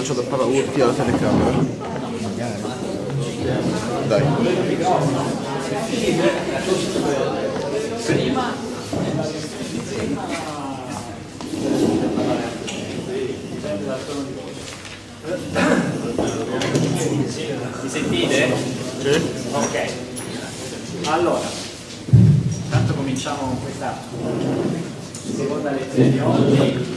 c'ho da parlare, urti la telecamera. Dai. Mi sentite? Sì. Ok. Allora, intanto cominciamo con questa seconda lezione di oggi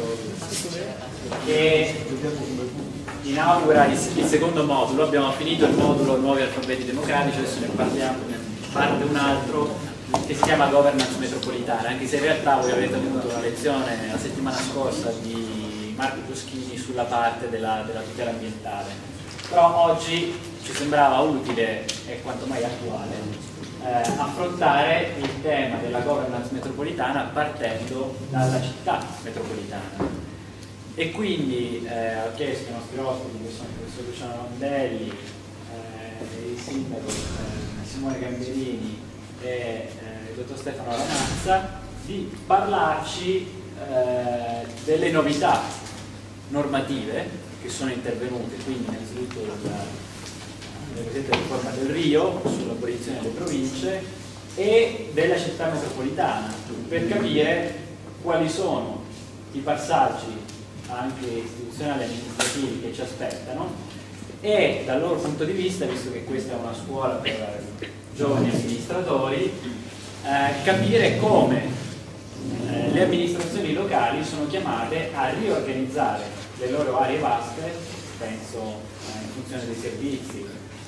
che inaugura il secondo modulo. Abbiamo finito il modulo Nuovi alfabeti democratici, adesso ne parliamo, ne parte un altro che si chiama Governance metropolitana, anche se in realtà voi avete avuto una lezione la settimana scorsa di Marco Boschini sulla parte della tutela ambientale, però oggi ci sembrava utile e quanto mai attuale affrontare il tema della governance metropolitana partendo dalla città metropolitana. E quindi ho chiesto ai nostri ospiti, che sono il professor Luciano Rondelli, il sindaco Simone Gamberini e il dottor Stefano Lanazza, di parlarci delle novità normative che sono intervenute, quindi innanzitutto della cosiddetta riforma del Rio sull'abolizione delle province e della città metropolitana, per capire quali sono i passaggi anche istituzionali e amministrativi che ci aspettano e dal loro punto di vista, visto che questa è una scuola per giovani amministratori, capire come le amministrazioni locali sono chiamate a riorganizzare le loro aree vaste, penso in funzione dei servizi,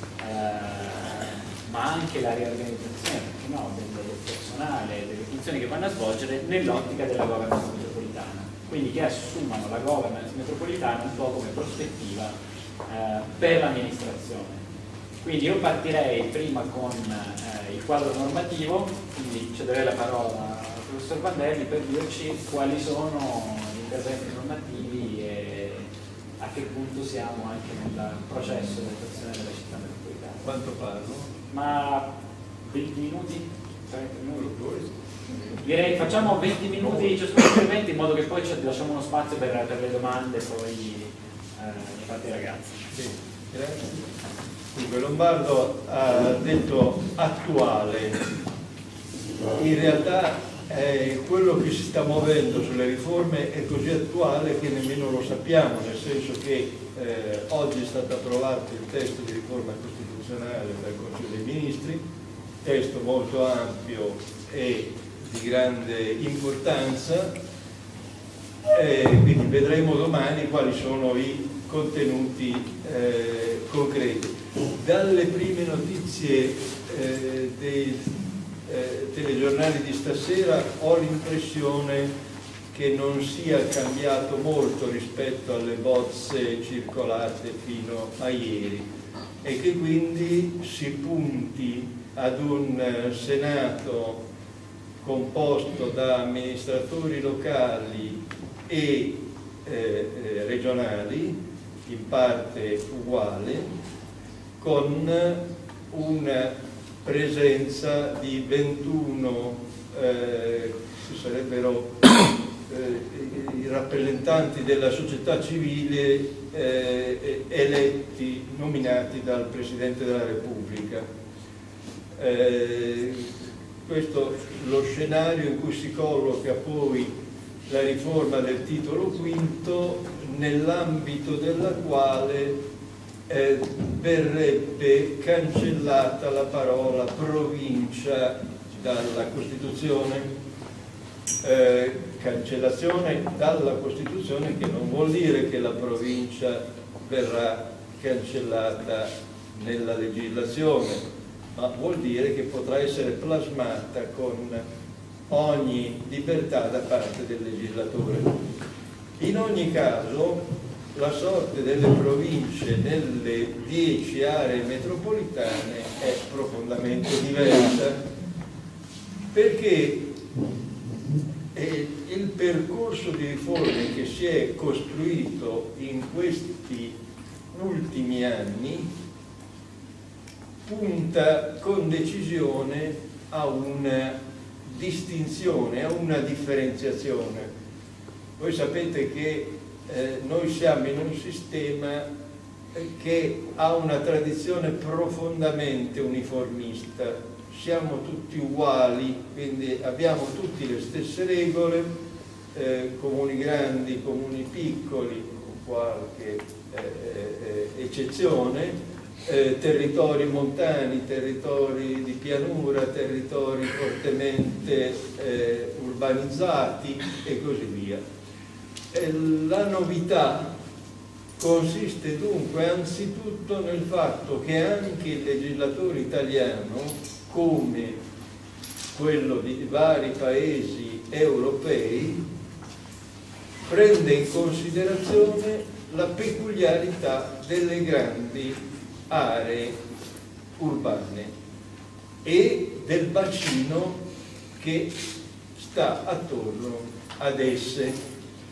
ma anche la riorganizzazione del personale, delle funzioni che vanno a svolgere nell'ottica della governance metropolitana. Quindi che assumano la governance metropolitana un po' come prospettiva per l'amministrazione. Quindi io partirei prima con il quadro normativo, quindi cederei la parola al professor Vandelli per dirci quali sono gli interventi normativi e a che punto siamo anche nel processo di attuazione della città metropolitana. Quanto parlo? Ma 20 minuti? 30 minuti? Direi facciamo 20 minuti ciascuno intervento in modo che poi ci lasciamo uno spazio per le domande poi fate ai ragazzi. Sì, grazie. Dunque Lombardo ha detto attuale, in realtà quello che si sta muovendo sulle riforme è così attuale che nemmeno lo sappiamo, nel senso che oggi è stato approvato il testo di riforma costituzionale dal Consiglio dei Ministri, testo molto ampio e di grande importanza, quindi vedremo domani quali sono i contenuti concreti. Dalle prime notizie dei telegiornali di stasera ho l'impressione che non sia cambiato molto rispetto alle bozze circolate fino a ieri e che quindi si punti ad un Senato composto da amministratori locali e regionali, in parte uguale, con una presenza di 21 sarebbero i rappresentanti della società civile eletti, nominati dal Presidente della Repubblica. Questo lo scenario in cui si colloca poi la riforma del titolo quinto, nell'ambito della quale verrebbe cancellata la parola provincia dalla Costituzione, cancellazione dalla Costituzione che non vuol dire che la provincia verrà cancellata nella legislazione, ma vuol dire che potrà essere plasmata con ogni libertà da parte del legislatore. In ogni caso, la sorte delle province nelle 10 aree metropolitane è profondamente diversa, perché il percorso di riforme che si è costruito in questi ultimi anni punta con decisione a una distinzione, a una differenziazione. Voi sapete che noi siamo in un sistema che ha una tradizione profondamente uniformista, siamo tutti uguali, quindi abbiamo tutti le stesse regole, comuni grandi, comuni piccoli, con qualche eccezione, territori montani, territori di pianura, territori fortemente urbanizzati e così via. La novità consiste dunque anzitutto nel fatto che anche il legislatore italiano, come quello di vari paesi europei, prende in considerazione la peculiarità delle grandi aree urbane e del bacino che sta attorno ad esse.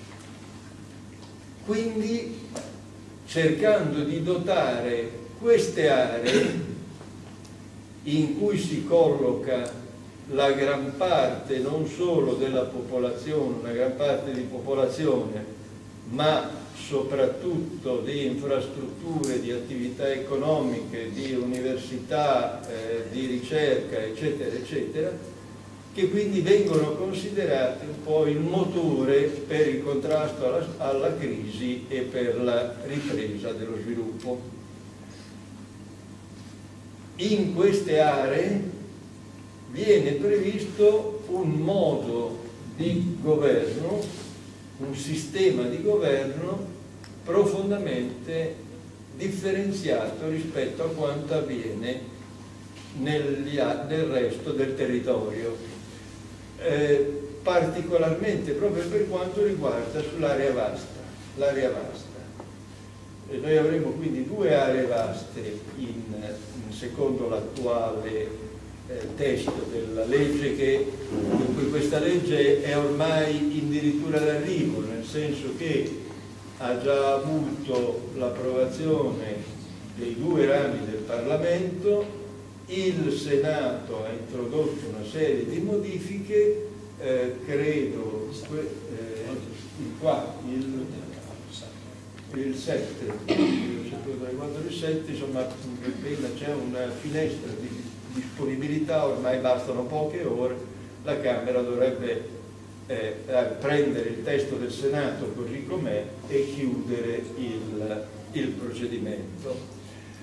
Quindi, cercando di dotare queste aree in cui si colloca la gran parte non solo della popolazione, una gran parte di popolazione, ma soprattutto di infrastrutture, di attività economiche, di università, di ricerca, eccetera, eccetera, che quindi vengono considerati un po' il motore per il contrasto alla crisi e per la ripresa dello sviluppo. In queste aree viene previsto un modo di governo, un sistema di governo profondamente differenziato rispetto a quanto avviene nel resto del territorio. Particolarmente proprio per quanto riguarda sull'area vasta, l'area vasta. Noi avremo quindi due aree vaste secondo l'attuale testo della legge, in cui questa legge è ormai addirittura d'arrivo, nel senso che ha già avuto l'approvazione dei due rami del Parlamento. Il Senato ha introdotto una serie di modifiche, credo il 7, il 7, insomma appena c'è una finestra di disponibilità, ormai bastano poche ore, la Camera dovrebbe prendere il testo del Senato così com'è e chiudere il procedimento.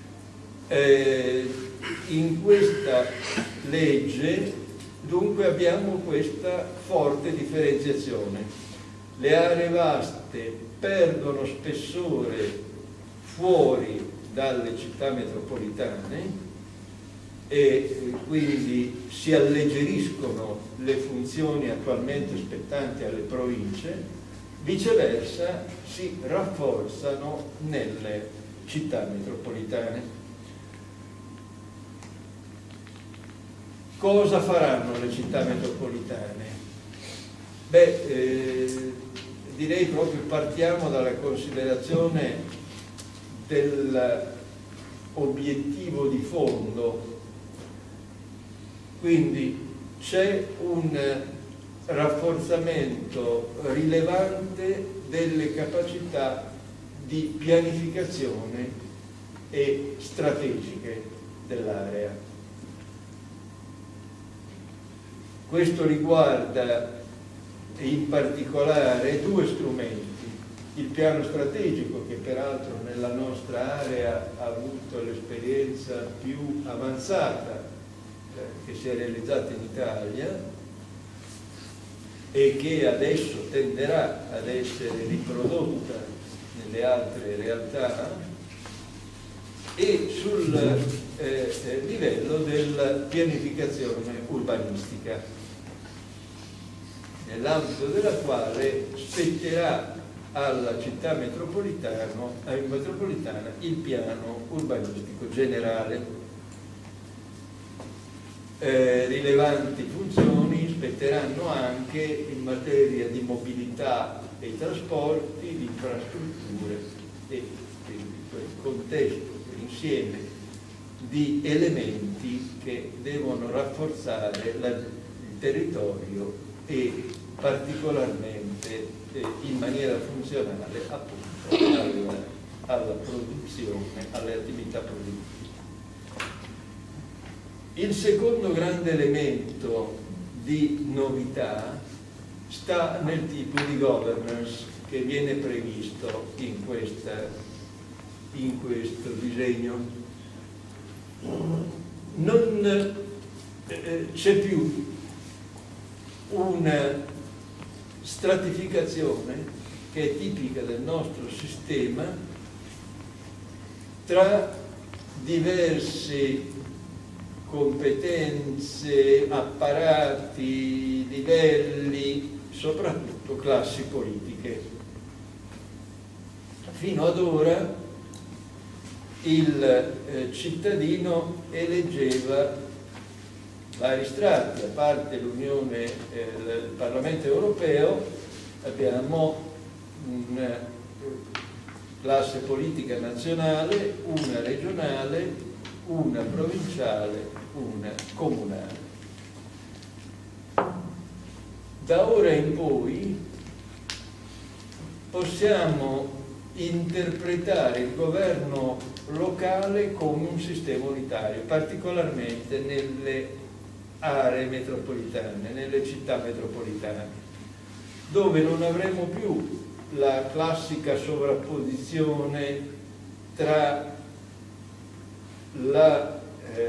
In questa legge dunque abbiamo questa forte differenziazione. Le aree vaste perdono spessore fuori dalle città metropolitane e quindi si alleggeriscono le funzioni attualmente spettanti alle province, viceversa si rafforzano nelle città metropolitane. Cosa faranno le città metropolitane? Direi proprio partiamo dalla considerazione dell'obiettivo di fondo. Quindi c'è un rafforzamento rilevante delle capacità di pianificazione e strategiche dell'area. Questo riguarda in particolare due strumenti: il piano strategico, che peraltro nella nostra area ha avuto l'esperienza più avanzata che si è realizzata in Italia e che adesso tenderà ad essere riprodotta nelle altre realtà, e sul livello della pianificazione urbanistica, nell'ambito della quale spetterà alla città metropolitana il piano urbanistico generale. Rilevanti funzioni spetteranno anche in materia di mobilità e trasporti, di infrastrutture e quindi quel contesto, insieme di elementi che devono rafforzare il territorio e particolarmente effettivamente in maniera funzionale appunto alla produzione, alle attività produttive. Il secondo grande elemento di novità sta nel tipo di governance che viene previsto in questo disegno. Non c'è più una stratificazione che è tipica del nostro sistema tra diverse competenze, apparati, livelli, soprattutto classi politiche. Fino ad ora il cittadino eleggeva vari strati, a parte l'Unione, il Parlamento europeo, abbiamo una classe politica nazionale, una regionale, una provinciale, una comunale. Da ora in poi possiamo interpretare il governo locale come un sistema unitario, particolarmente nelle aree metropolitane, nelle città metropolitane, dove non avremo più la classica sovrapposizione tra la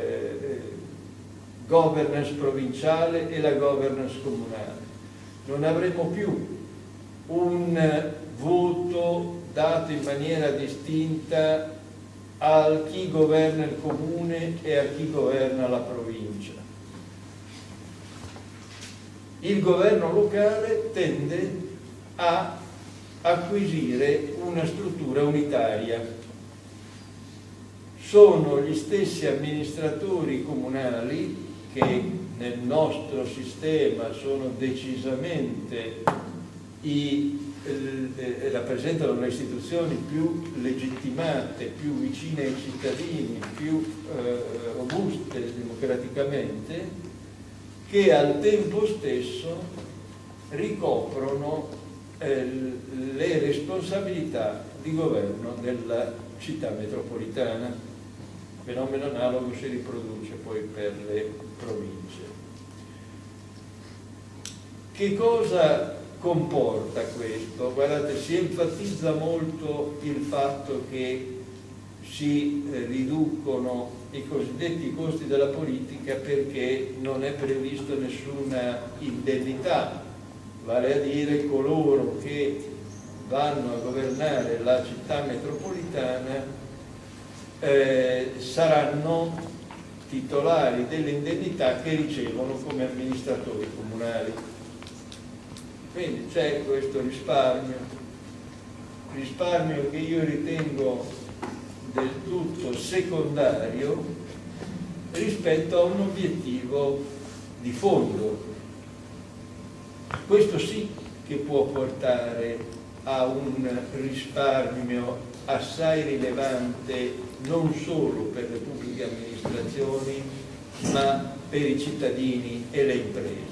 governance provinciale e la governance comunale. Non avremo più un voto dato in maniera distinta a chi governa il comune e a chi governa la provincia. Il governo locale tende a acquisire una struttura unitaria. Sono gli stessi amministratori comunali che nel nostro sistema sono decisamente rappresentano le istituzioni più legittimate, più vicine ai cittadini, più robuste democraticamente, che al tempo stesso ricoprono le responsabilità di governo della città metropolitana. Fenomeno analogo si riproduce poi per le province. Che cosa comporta questo? Guardate, si enfatizza molto il fatto che si riducono i cosiddetti costi della politica perché non è previsto nessuna indennità, vale a dire coloro che vanno a governare la città metropolitana saranno titolari delle indennità che ricevono come amministratori comunali. Quindi c'è questo risparmio che io ritengo del tutto secondario rispetto a un obiettivo di fondo. Questo sì che può portare a un risparmio assai rilevante non solo per le pubbliche amministrazioni ma per i cittadini e le imprese.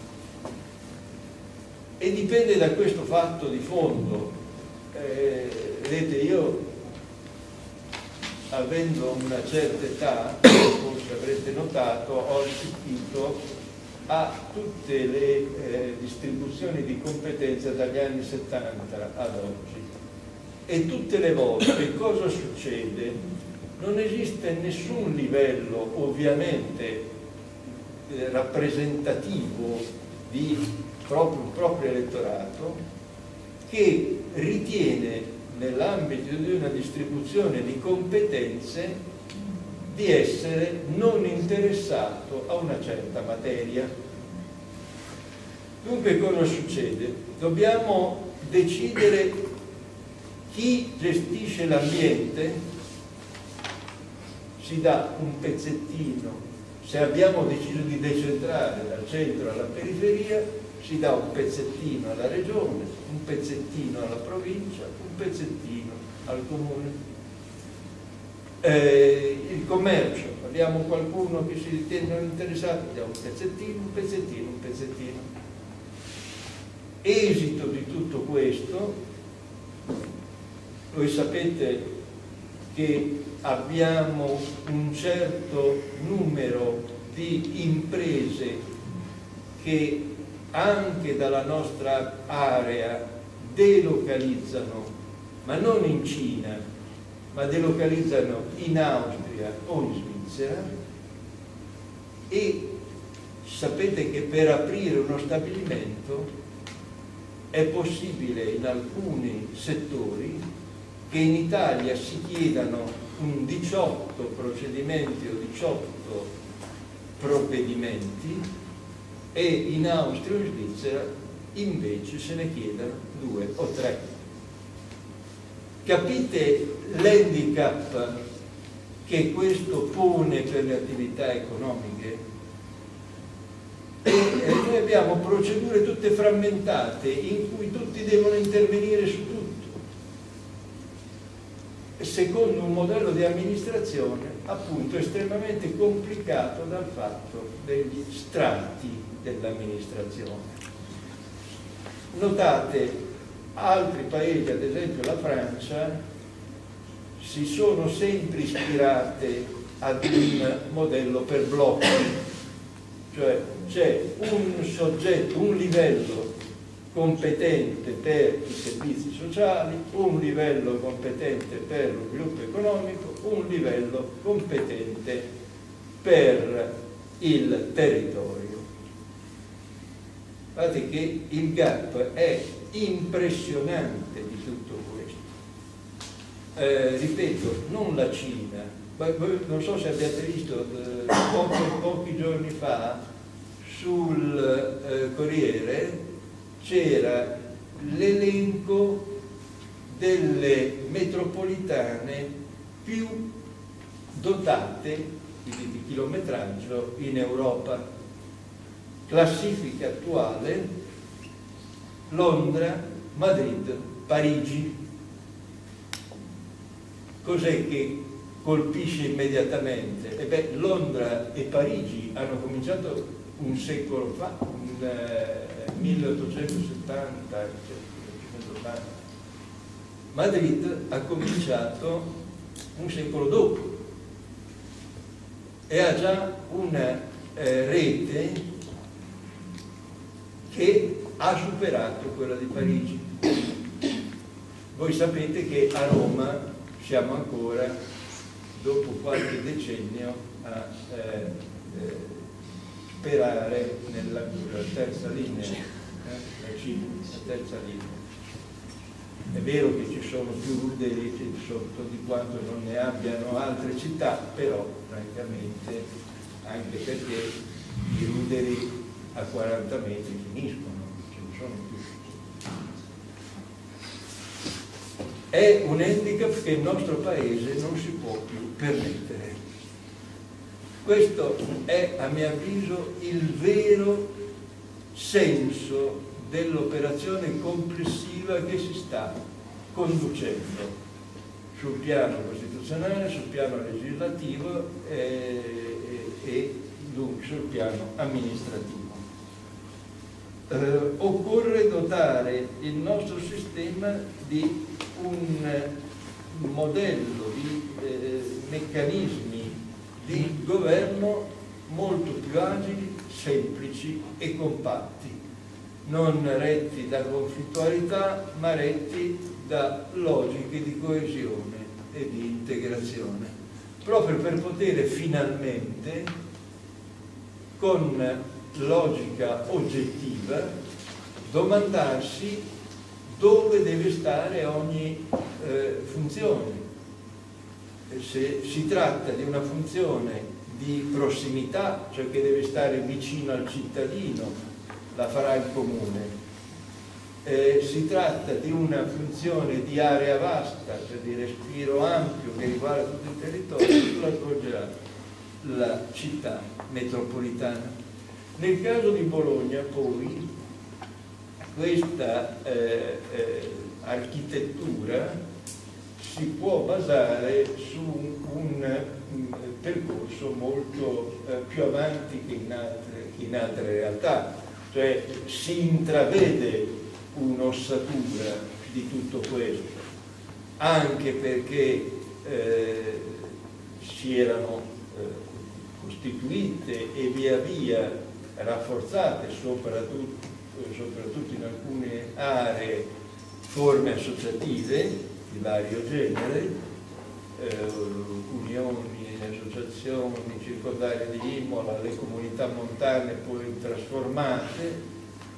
E dipende da questo fatto di fondo. Vedete, io avendo una certa età, forse avrete notato, ho assistito a tutte le distribuzioni di competenza dagli anni 70 ad oggi. E tutte le volte cosa succede? Non esiste nessun livello ovviamente rappresentativo di un proprio elettorato che ritiene nell'ambito di una distribuzione di competenze di essere non interessato a una certa materia. Dunque cosa succede? Dobbiamo decidere chi gestisce l'ambiente, si dà un pezzettino, se abbiamo deciso di decentrare dal centro alla periferia, si dà un pezzettino alla regione, un pezzettino alla provincia, un pezzettino al comune. Il commercio, abbiamo qualcuno che si ritiene non interessato, diamo un pezzettino, un pezzettino, un pezzettino. esito di tutto questo, voi sapete che abbiamo un certo numero di imprese che anche dalla nostra area delocalizzano, ma non in Cina, ma delocalizzano in Austria o in Svizzera, e sapete che per aprire uno stabilimento è possibile in alcuni settori che in Italia si chiedano un 18 procedimenti o 18 provvedimenti e in Austria o in Svizzera invece se ne chiedano 2 o 3. Capite l'handicap che questo pone per le attività economiche? E noi abbiamo procedure tutte frammentate in cui tutti devono intervenire su tutto, secondo un modello di amministrazione appunto estremamente complicato dal fatto degli strati dell'amministrazione. Notate, altri paesi, ad esempio la Francia, si sono sempre ispirate ad un modello per blocchi, cioè c'è un soggetto, un livello competente per i servizi sociali, un livello competente per lo sviluppo economico, un livello competente per il territorio. Guardate che il gap è impressionante di tutto questo. Ripeto, non la Cina, non so se abbiate visto pochi giorni fa sul Corriere c'era l'elenco delle metropolitane più dotate, quindi di chilometraggio, in Europa. Classifica attuale: Londra, Madrid, Parigi. Cos'è che colpisce immediatamente? E beh, Londra e Parigi hanno cominciato un secolo fa, 1870, 1880. Madrid ha cominciato un secolo dopo e ha già una rete che ha superato quella di Parigi. Voi sapete che a Roma siamo ancora, dopo qualche decennio, a sperare nella terza linea, la terza linea. È vero che ci sono più ruderi sotto di quanto non ne abbiano altre città, però francamente, anche perché i ruderi a 40 metri finiscono, ce ne sono più. È un handicap che il nostro paese non si può più permettere. Questo è, a mio avviso, il vero senso dell'operazione complessiva che si sta conducendo sul piano costituzionale, sul piano legislativo e sul piano amministrativo. Occorre dotare il nostro sistema di un modello di meccanismi di governo molto più agili, semplici e compatti, non retti da conflittualità, ma retti da logiche di coesione e di integrazione, proprio per poter finalmente, con logica oggettiva, domandarsi dove deve stare ogni funzione. Se si tratta di una funzione di prossimità, cioè che deve stare vicino al cittadino, la farà il comune. Si tratta di una funzione di area vasta, cioè di respiro ampio che riguarda tutto il territorio, lo accorgerà la città metropolitana. Nel caso di Bologna, poi, questa architettura si può basare su un percorso molto più avanti che in altre realtà, cioè si intravede un'ossatura di tutto questo, anche perché si erano costituite e via via rafforzate, soprattutto in alcune aree, forme associative di vario genere, unioni, associazioni, circondarie di Imola, le comunità montane poi trasformate,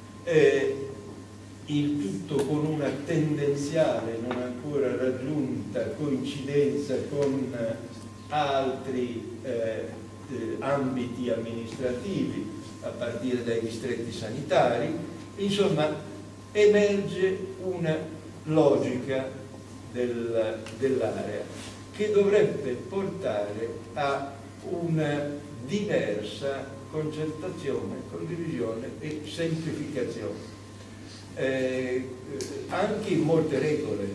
il tutto con una tendenziale, non ancora raggiunta, coincidenza con altri ambiti amministrativi, a partire dai distretti sanitari. Insomma, emerge una logica dell'area che dovrebbe portare a una diversa concertazione, condivisione e semplificazione. Anche in molte regole,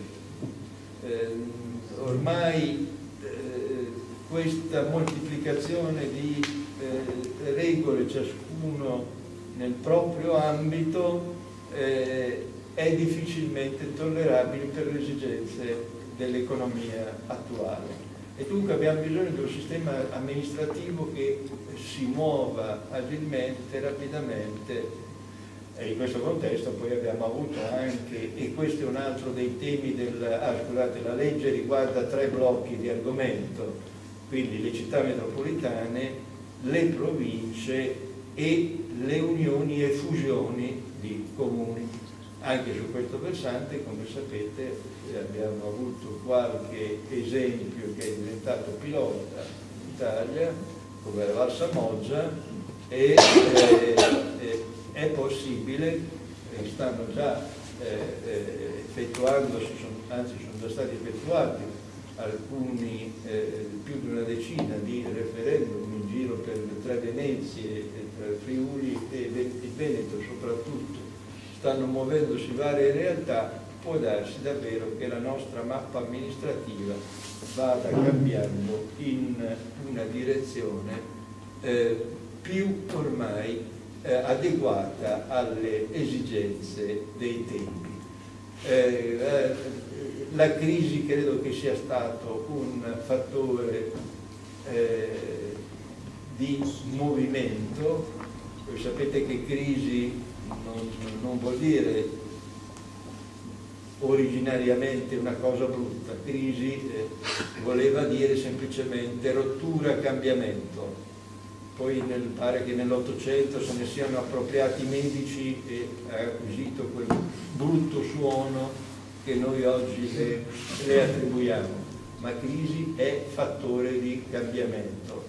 ormai questa moltiplicazione di regole, ciascuno nel proprio ambito, è difficilmente tollerabile per le esigenze dell'economia attuale. E dunque abbiamo bisogno di un sistema amministrativo che si muova agilmente, rapidamente. E in questo contesto poi abbiamo avuto anche, e questo è un altro dei temi scusate, la legge riguarda 3 blocchi di argomento, quindi le città metropolitane, le province e le unioni e fusioni di comuni. Anche su questo versante, come sapete, abbiamo avuto qualche esempio che è diventato pilota in Italia, come la Val Samoggia, e è possibile, stanno già effettuandosi, anzi sono già stati effettuati alcuni, più di una decina di referendum in giro per le 3 Venezie, tra Friuli e il Veneto soprattutto, stanno muovendosi varie realtà. Può darsi davvero che la nostra mappa amministrativa vada cambiando in una direzione più ormai adeguata alle esigenze dei tempi. La crisi credo che sia stato un fattore di movimento. Voi sapete che crisi non vuol dire originariamente una cosa brutta, crisi voleva dire semplicemente rottura, cambiamento. Poi pare che nell'Ottocento se ne siano appropriati i medici e ha acquisito quel brutto suono che noi oggi le attribuiamo, ma crisi è fattore di cambiamento.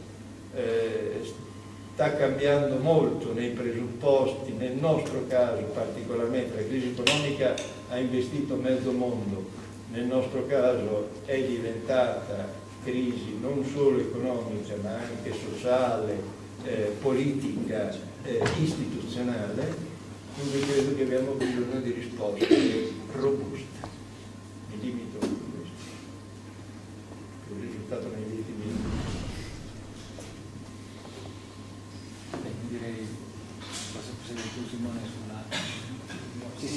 Sta cambiando molto nei presupposti, nel nostro caso particolarmente, la crisi economica ha investito mezzo mondo, nel nostro caso è diventata crisi non solo economica ma anche sociale, politica, istituzionale, quindi credo che abbiamo bisogno di risposte robuste. Mi limito a questo. Il risultato nei ultimi direi posso presentare tu Simone sulla... Sì.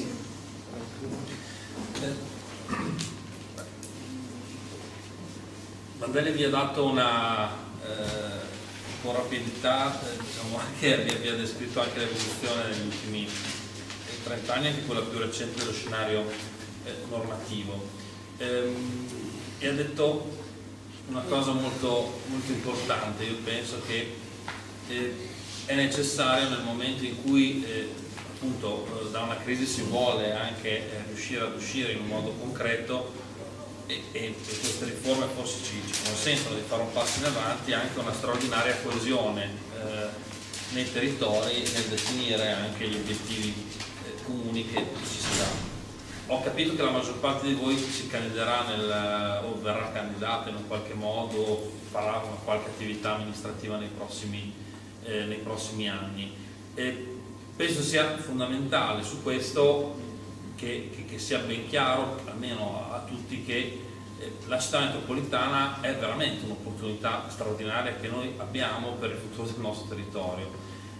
Mandelli vi ha dato una con rapidità, diciamo anche vi ha descritto anche l'evoluzione negli ultimi 30 anni, anche quella più recente dello scenario normativo, e ha detto una cosa molto, molto importante. Io penso che è necessario, nel momento in cui appunto da una crisi si vuole anche riuscire ad uscire in un modo concreto, e queste riforme forse ci consentono di fare un passo in avanti, anche una straordinaria coesione nei territori e nel definire anche gli obiettivi comuni che ci si dà. Ho capito che la maggior parte di voi si candiderà o verrà candidato in un qualche modo, farà una qualche attività amministrativa nei prossimi anni. Penso sia fondamentale su questo che sia ben chiaro, almeno a tutti, che la città metropolitana è veramente un'opportunità straordinaria che noi abbiamo per il futuro del nostro territorio,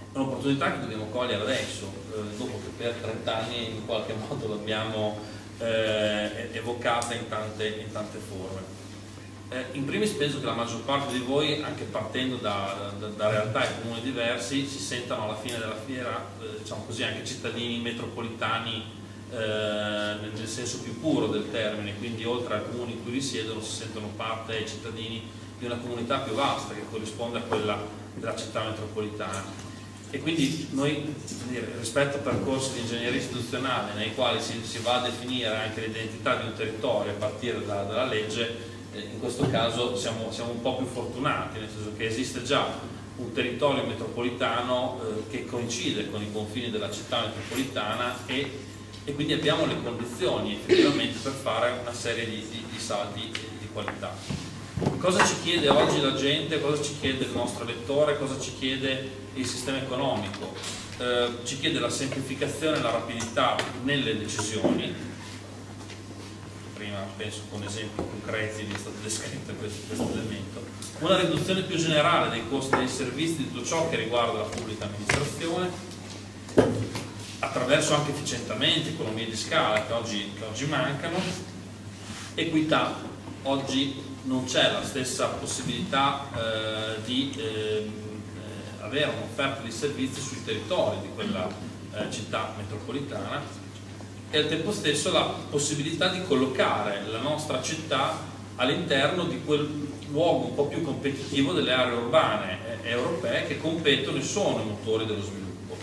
È un'opportunità che dobbiamo cogliere adesso, dopo che per 30 anni in qualche modo l'abbiamo evocata in tante forme. In primis penso che la maggior parte di voi, anche partendo da realtà e comuni diversi, si sentano alla fine della fiera, diciamo così, anche cittadini metropolitani nel senso più puro del termine, quindi oltre ai comuni in cui risiedono si sentono parte ai cittadini di una comunità più vasta che corrisponde a quella della città metropolitana. E quindi noi, rispetto a percorsi di ingegneria istituzionale nei quali si va a definire anche l'identità di un territorio a partire dalla legge, in questo caso siamo un po' più fortunati, nel senso che esiste già un territorio metropolitano che coincide con i confini della città metropolitana e quindi abbiamo le condizioni effettivamente per fare una serie di salti di qualità. Cosa ci chiede oggi la gente, cosa ci chiede il nostro elettore, cosa ci chiede il sistema economico? Ci chiede la semplificazione e la rapidità nelle decisioni. Prima penso con esempi concreti vi è stato descritto questo elemento. Una riduzione più generale dei costi dei servizi, di tutto ciò che riguarda la pubblica amministrazione, attraverso anche efficientamenti, economie di scala che oggi mancano. Equità, oggi non c'è la stessa possibilità di avere un'offerta di servizi sui territori di quella città metropolitana e al tempo stesso la possibilità di collocare la nostra città all'interno di quel luogo un po' più competitivo delle aree urbane europee che competono e sono i motori dello sviluppo.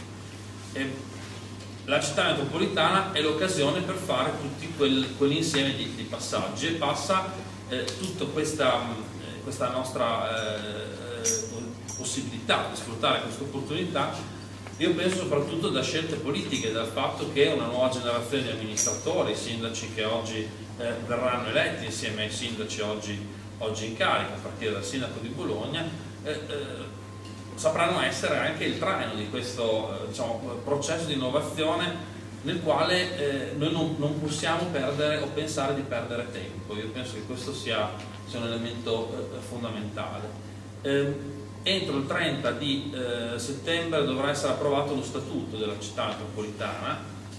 La città metropolitana è l'occasione per fare tutti quell'insieme di passaggi e passa tutta questa nostra possibilità di sfruttare questa opportunità. Io penso soprattutto da scelte politiche, dal fatto che una nuova generazione di amministratori, sindaci che oggi verranno eletti insieme ai sindaci oggi in carica, a partire dal sindaco di Bologna, sapranno essere anche il traino di questo processo di innovazione nel quale noi non possiamo perdere o pensare di perdere tempo. Io penso che questo sia un elemento fondamentale. Entro il 30 di settembre dovrà essere approvato lo statuto della città metropolitana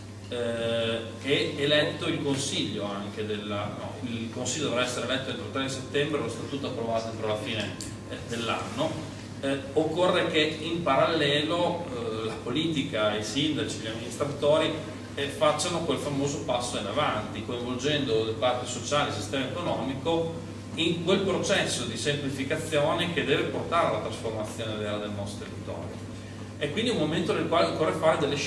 e eletto il consiglio anche il consiglio dovrà essere eletto entro il 30 settembre, lo statuto approvato entro la fine dell'anno. Occorre che in parallelo la politica, i sindaci, gli amministratori facciano quel famoso passo in avanti, coinvolgendo le parti sociali, il sistema economico in quel processo di semplificazione che deve portare alla trasformazione vera del nostro territorio. È quindi un momento nel quale occorre fare delle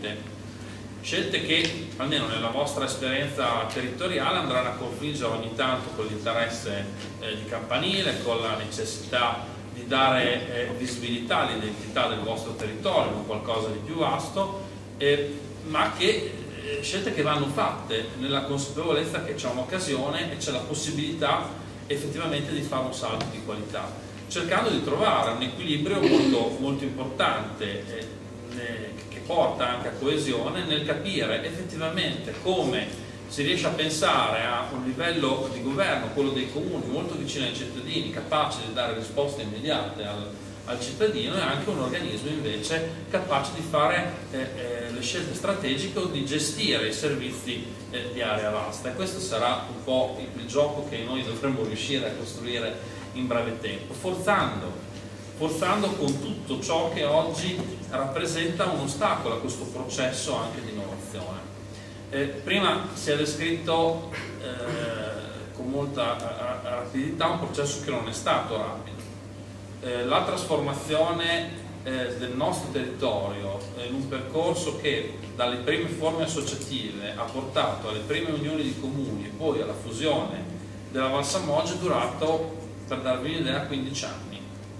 scelte che, almeno nella vostra esperienza territoriale, andranno a confliggere ogni tanto con l'interesse di campanile, con la necessità di dare visibilità all'identità del vostro territorio, in qualcosa di più vasto, ma scelte che vanno fatte nella consapevolezza che c'è un'occasione e c'è la possibilità effettivamente di fare un salto di qualità, cercando di trovare un equilibrio molto, molto importante che porta anche a coesione nel capire effettivamente come si riesce a pensare a un livello di governo, quello dei comuni, molto vicino ai cittadini, capace di dare risposte immediate al cittadino, e anche un organismo invece capace di fare le scelte strategiche o di gestire i servizi di area vasta. E questo sarà un po' il gioco che noi dovremmo riuscire a costruire in breve tempo, forzando con tutto ciò che oggi rappresenta un ostacolo a questo processo anche di innovazione. Prima si è descritto con molta rapidità un processo che non è stato rapido. La trasformazione del nostro territorio in un percorso che dalle prime forme associative ha portato alle prime unioni di comuni e poi alla fusione della Val Samoggia è durato, per darvi un'idea, 15 anni.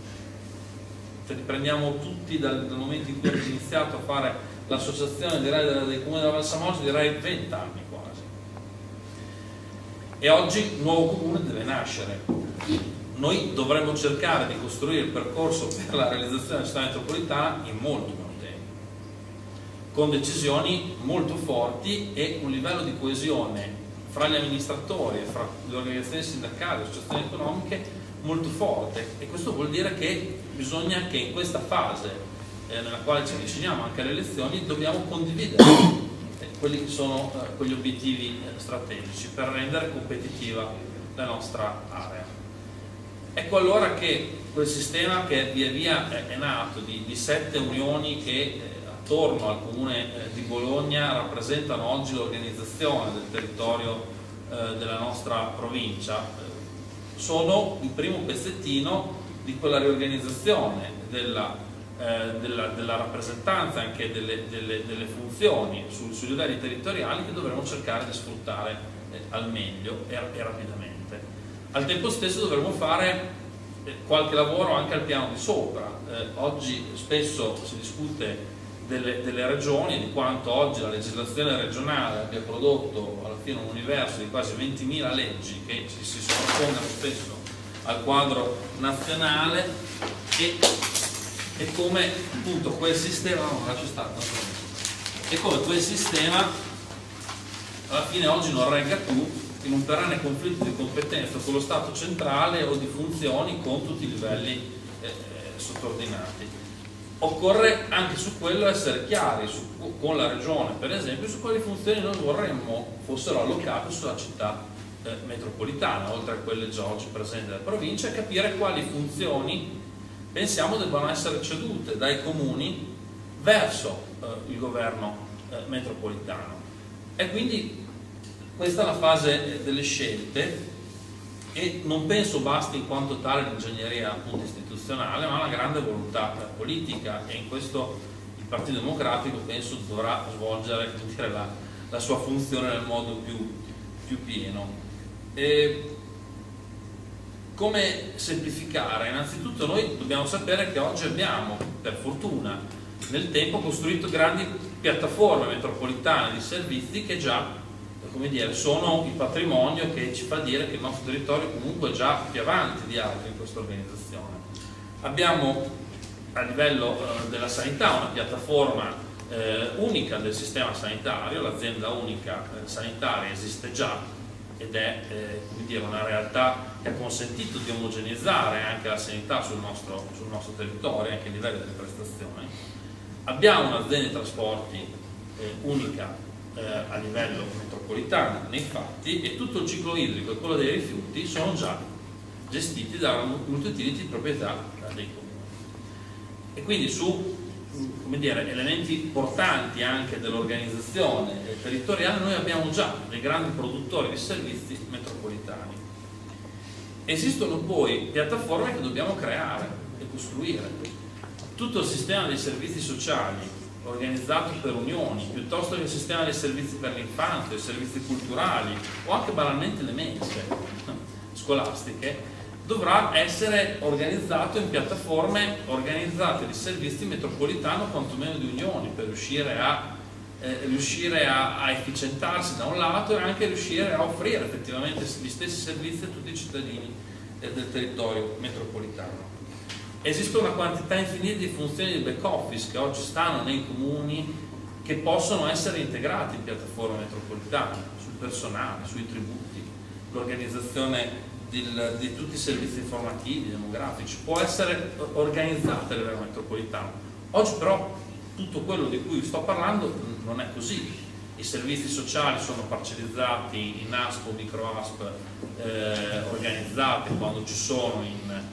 Cioè, riprendiamo tutti dal momento in cui abbiamo iniziato a fare l'associazione dei comuni della Val Samoggia, direi 20 anni quasi. E oggi il nuovo comune deve nascere. Noi dovremmo cercare di costruire il percorso per la realizzazione della città metropolitana in molto meno tempo, con decisioni molto forti e un livello di coesione fra gli amministratori e fra le organizzazioni sindacali e le associazioni economiche molto forte. E questo vuol dire che bisogna che in questa fase nella quale ci avviciniamo anche alle elezioni, dobbiamo condividere quelli che sono quegli obiettivi strategici per rendere competitiva la nostra area. Ecco allora che quel sistema che via via è nato di 7 unioni che attorno al comune di Bologna rappresentano oggi l'organizzazione del territorio della nostra provincia, sono il primo pezzettino di quella riorganizzazione della rappresentanza, anche delle funzioni sui livelli territoriali, che dovremo cercare di sfruttare al meglio e rapidamente. Al tempo stesso dovremo fare qualche lavoro anche al piano di sopra. Oggi spesso si discute delle regioni, di quanto oggi la legislazione regionale abbia prodotto alla fine un universo di quasi 20.000 leggi che si sovrappongano spesso al quadro nazionale, e come appunto quel sistema alla fine oggi non regga più in un perenne conflitto di competenza con lo Stato centrale o di funzioni con tutti i livelli sottordinati. Occorre anche su quello essere chiari, con la regione per esempio, su quali funzioni noi vorremmo fossero allocate sulla città metropolitana, oltre a quelle già oggi presenti nella provincia, e capire quali funzioni pensiamo debbano essere cedute dai comuni verso il governo metropolitano. E quindi questa è la fase delle scelte, e non penso basti in quanto tale l'ingegneria appunto istituzionale, ma una grande volontà politica, e in questo il Partito Democratico penso dovrà svolgere la sua funzione nel modo più pieno. Come semplificare? Innanzitutto noi dobbiamo sapere che oggi abbiamo, per fortuna, nel tempo costruito grandi piattaforme metropolitane di servizi che già, come dire, sono il patrimonio che ci fa dire che il nostro territorio comunque è già più avanti di altri in questa organizzazione. Abbiamo a livello della sanità una piattaforma unica del sistema sanitario, l'azienda unica sanitaria esiste già ed è come dire, una realtà che ha consentito di omogeneizzare anche la sanità sul nostro territorio, anche a livello delle prestazioni. Abbiamo un'azienda di trasporti unica a livello metropolitano nei fatti, e tutto il ciclo idrico e quello dei rifiuti sono già gestiti da una multitude di proprietà dei comuni. E quindi su, come dire, elementi importanti anche dell'organizzazione territoriale noi abbiamo già dei grandi produttori di servizi metropolitani. Esistono poi piattaforme che dobbiamo creare e costruire. Tutto il sistema dei servizi sociali organizzato per unioni, piuttosto che il sistema dei servizi per l'infanzia, i servizi culturali o anche banalmente le mense scolastiche, dovrà essere organizzato in piattaforme organizzate di servizi metropolitano, quantomeno di unioni, per riuscire a efficientarsi da un lato e anche riuscire a offrire effettivamente gli stessi servizi a tutti i cittadini del territorio metropolitano. Esiste una quantità infinita di funzioni di back office che oggi stanno nei comuni, che possono essere integrate in piattaforme metropolitane, sul personale, sui tributi, l'organizzazione di tutti i servizi informativi, demografici, può essere organizzata a livello metropolitano. Oggi però tutto quello di cui sto parlando non è così. I servizi sociali sono parcellizzati in ASP o micro ASP organizzate quando ci sono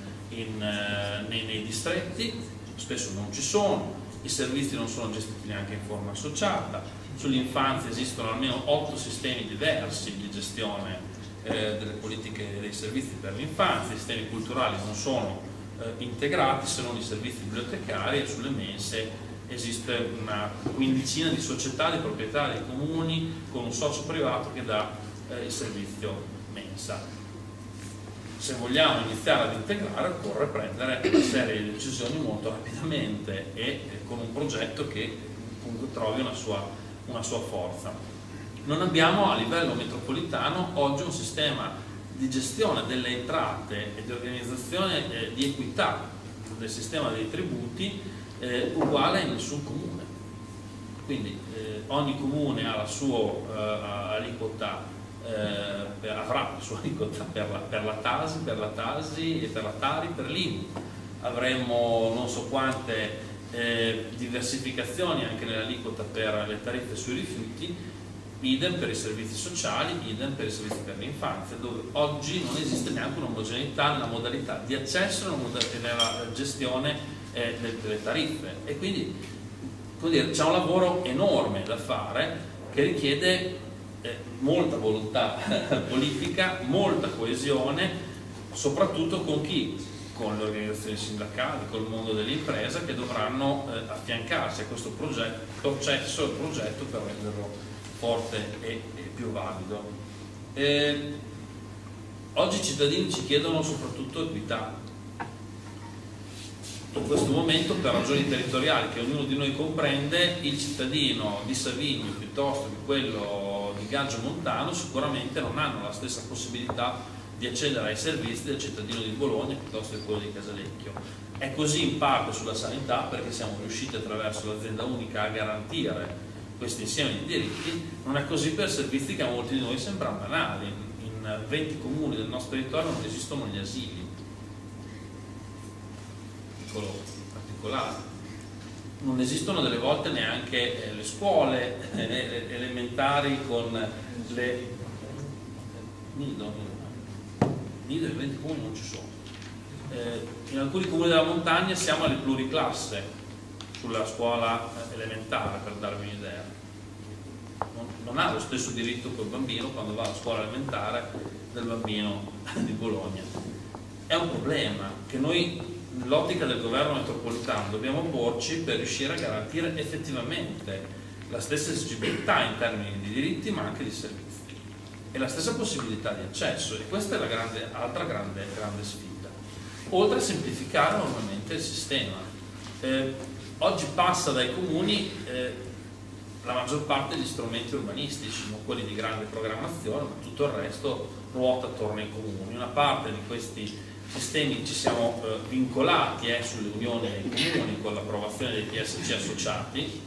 nei distretti, spesso non ci sono, i servizi non sono gestiti neanche in forma associata, sull'infanzia esistono almeno 8 sistemi diversi di gestione delle politiche dei servizi per l'infanzia, i sistemi culturali non sono integrati se non i servizi bibliotecari, e sulle mense esiste una quindicina di società di proprietà dei comuni con un socio privato che dà il servizio mensa. Se vogliamo iniziare ad integrare occorre prendere una serie di decisioni molto rapidamente e con un progetto che appunto trovi una sua forza. Non abbiamo a livello metropolitano oggi un sistema di gestione delle entrate e di organizzazione di equità del sistema dei tributi uguale in nessun comune. Quindi ogni comune ha la sua aliquota, avrà la sua aliquota per la TASI e per la TARI, per l'IMU. Avremo non so quante diversificazioni anche nell'aliquota per le tariffe sui rifiuti, idem per i servizi sociali, idem per i servizi per l'infanzia, dove oggi non esiste neanche un'omogeneità nella modalità di accesso e nella gestione delle tariffe, e quindi c'è un lavoro enorme da fare che richiede molta volontà politica, molta coesione, soprattutto con chi? Con le organizzazioni sindacali, col mondo dell'impresa, che dovranno affiancarsi a questo progetto per renderlo forte e più valido. Oggi i cittadini ci chiedono soprattutto equità. In questo momento, per ragioni territoriali che ognuno di noi comprende, il cittadino di Savigno piuttosto che quello di Gaggio Montano sicuramente non hanno la stessa possibilità di accedere ai servizi del cittadino di Bologna piuttosto che quello di Casalecchio. È così in parte sulla sanità, perché siamo riusciti attraverso l'azienda unica a garantire questo insieme di diritti. Non è così per servizi che a molti di noi sembrano banali. In 20 comuni del nostro territorio non esistono gli asili, piccolo particolare, non esistono delle volte neanche le scuole elementari con le nido in 20 comuni non ci sono. In alcuni comuni della montagna siamo alle pluriclasse sulla scuola elementare, per darvi un'idea. Non ha lo stesso diritto quel bambino quando va alla scuola elementare del bambino di Bologna. È un problema che noi, nell'ottica del governo metropolitano, dobbiamo porci per riuscire a garantire effettivamente la stessa esigibilità in termini di diritti ma anche di servizi e la stessa possibilità di accesso, e questa è la altra grande sfida, oltre a semplificare normalmente il sistema. Oggi passa dai comuni la maggior parte degli strumenti urbanistici, non quelli di grande programmazione, ma tutto il resto ruota attorno ai comuni. Una parte di questi sistemi ci siamo vincolati sulle unioni dei comuni con l'approvazione dei PSC associati.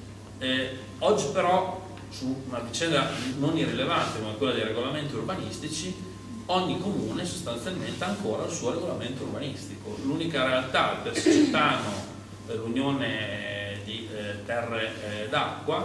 Oggi però, su una vicenda non irrilevante come quella dei regolamenti urbanistici, ogni comune sostanzialmente ha ancora il suo regolamento urbanistico. L'unica realtà, il Persicetano, l'Unione di Terre d'Acqua,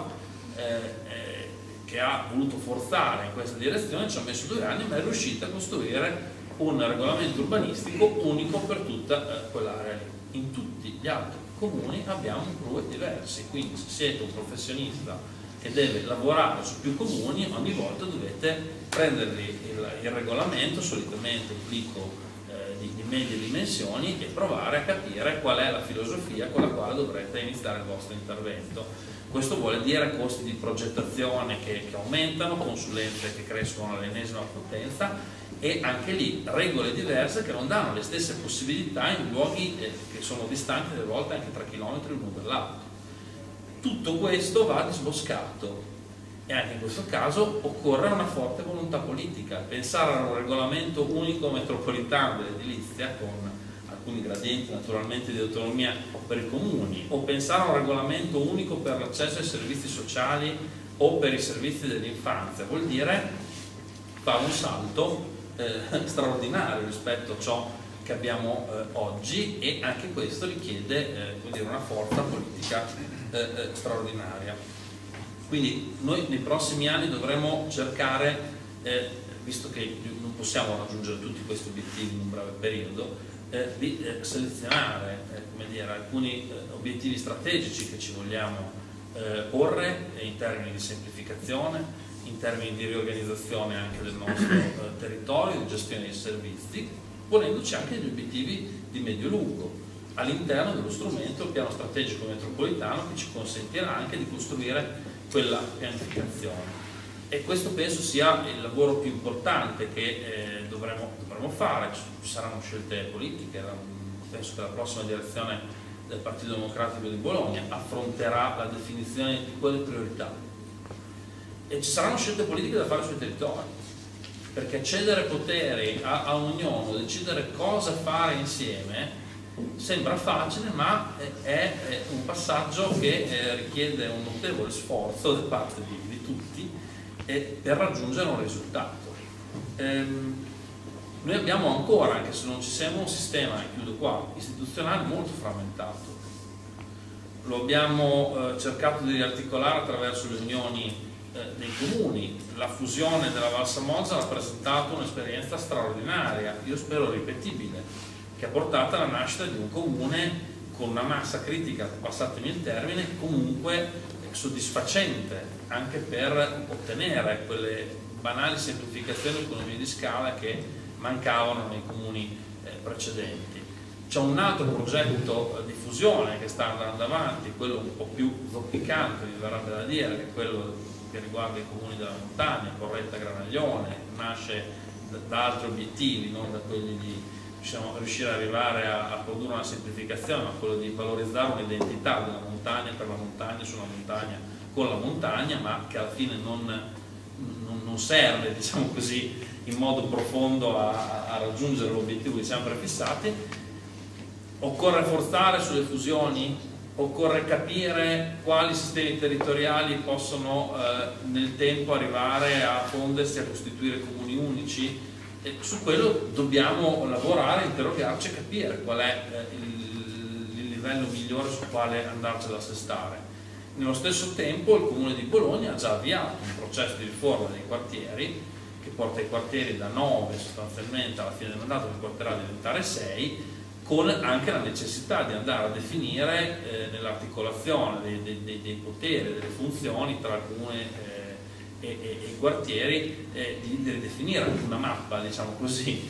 che ha voluto forzare in questa direzione, ci ha messo 2 anni, ma è riuscita a costruire un regolamento urbanistico unico per tutta quell'area lì. In tutti gli altri comuni abbiamo PRUE diversi, quindi se siete un professionista che deve lavorare su più comuni, ogni volta dovete prendervi il regolamento, solitamente un plico di medie dimensioni, e provare a capire qual è la filosofia con la quale dovrete iniziare il vostro intervento. Questo vuole dire costi di progettazione che aumentano, consulenze che crescono all'ennesima potenza, e anche lì regole diverse che non danno le stesse possibilità in luoghi che sono distanti delle volte anche 3 chilometri l'uno dall'altro. Tutto questo va disboscato, e anche in questo caso occorre una forte volontà politica. Pensare a un regolamento unico metropolitano dell'edilizia, con alcuni gradienti naturalmente di autonomia per i comuni, o pensare a un regolamento unico per l'accesso ai servizi sociali o per i servizi dell'infanzia, vuol dire fare un salto straordinario rispetto a ciò che abbiamo oggi, e anche questo richiede una forza politica straordinaria. Quindi noi nei prossimi anni dovremo cercare, visto che non possiamo raggiungere tutti questi obiettivi in un breve periodo, di selezionare alcuni obiettivi strategici che ci vogliamo porre in termini di semplificazione, in termini di riorganizzazione anche del nostro territorio, di gestione dei servizi, ponendoci anche degli obiettivi di medio-lungo all'interno dello strumento, il piano strategico metropolitano, che ci consentirà anche di costruire quella pianificazione. E questo penso sia il lavoro più importante che dovremo fare. Ci saranno scelte politiche, penso che la prossima direzione del Partito Democratico di Bologna affronterà la definizione di quelle priorità, e ci saranno scelte politiche da fare sui territori, perché cedere poteri a ognuno, decidere cosa fare insieme sembra facile, ma è un passaggio che richiede un notevole sforzo da parte di tutti per raggiungere un risultato. Noi abbiamo ancora, anche se non ci siamo, un sistema, e chiudo qua, istituzionale molto frammentato. lo abbiamo cercato di riarticolare attraverso le unioni dei comuni. La fusione della Val Samoza ha rappresentato un'esperienza straordinaria, io spero ripetibile, che ha portato alla nascita di un comune con una massa critica, passatemi il termine, comunque soddisfacente anche per ottenere quelle banali semplificazioni e economie di scala che mancavano nei comuni precedenti. C'è un altro progetto di fusione che sta andando avanti, quello un po' più zoppicante, mi verrebbe da dire, che è quello che riguarda i comuni della montagna, Porretta, Granaglione, nasce da altri obiettivi, non da quelli di riuscire ad arrivare a produrre una semplificazione, ma quello di valorizzare un'identità della montagna per la montagna, sulla montagna, con la montagna, ma che alla fine non serve, diciamo così, in modo profondo a raggiungere l'obiettivo che siamo prefissati. Occorre forzare sulle fusioni, occorre capire quali sistemi territoriali possono nel tempo arrivare a fondersi, a costituire comuni unici, e su quello dobbiamo lavorare, interrogarci e capire qual è il livello migliore sul quale andarci ad assestare. Nello stesso tempo il Comune di Bologna ha già avviato un processo di riforma dei quartieri che porta i quartieri da 9 sostanzialmente alla fine del mandato, che porterà a diventare 6, con anche la necessità di andare a definire nell'articolazione dei poteri, delle funzioni tra il Comune e i quartieri, di ridefinire anche una mappa, diciamo così,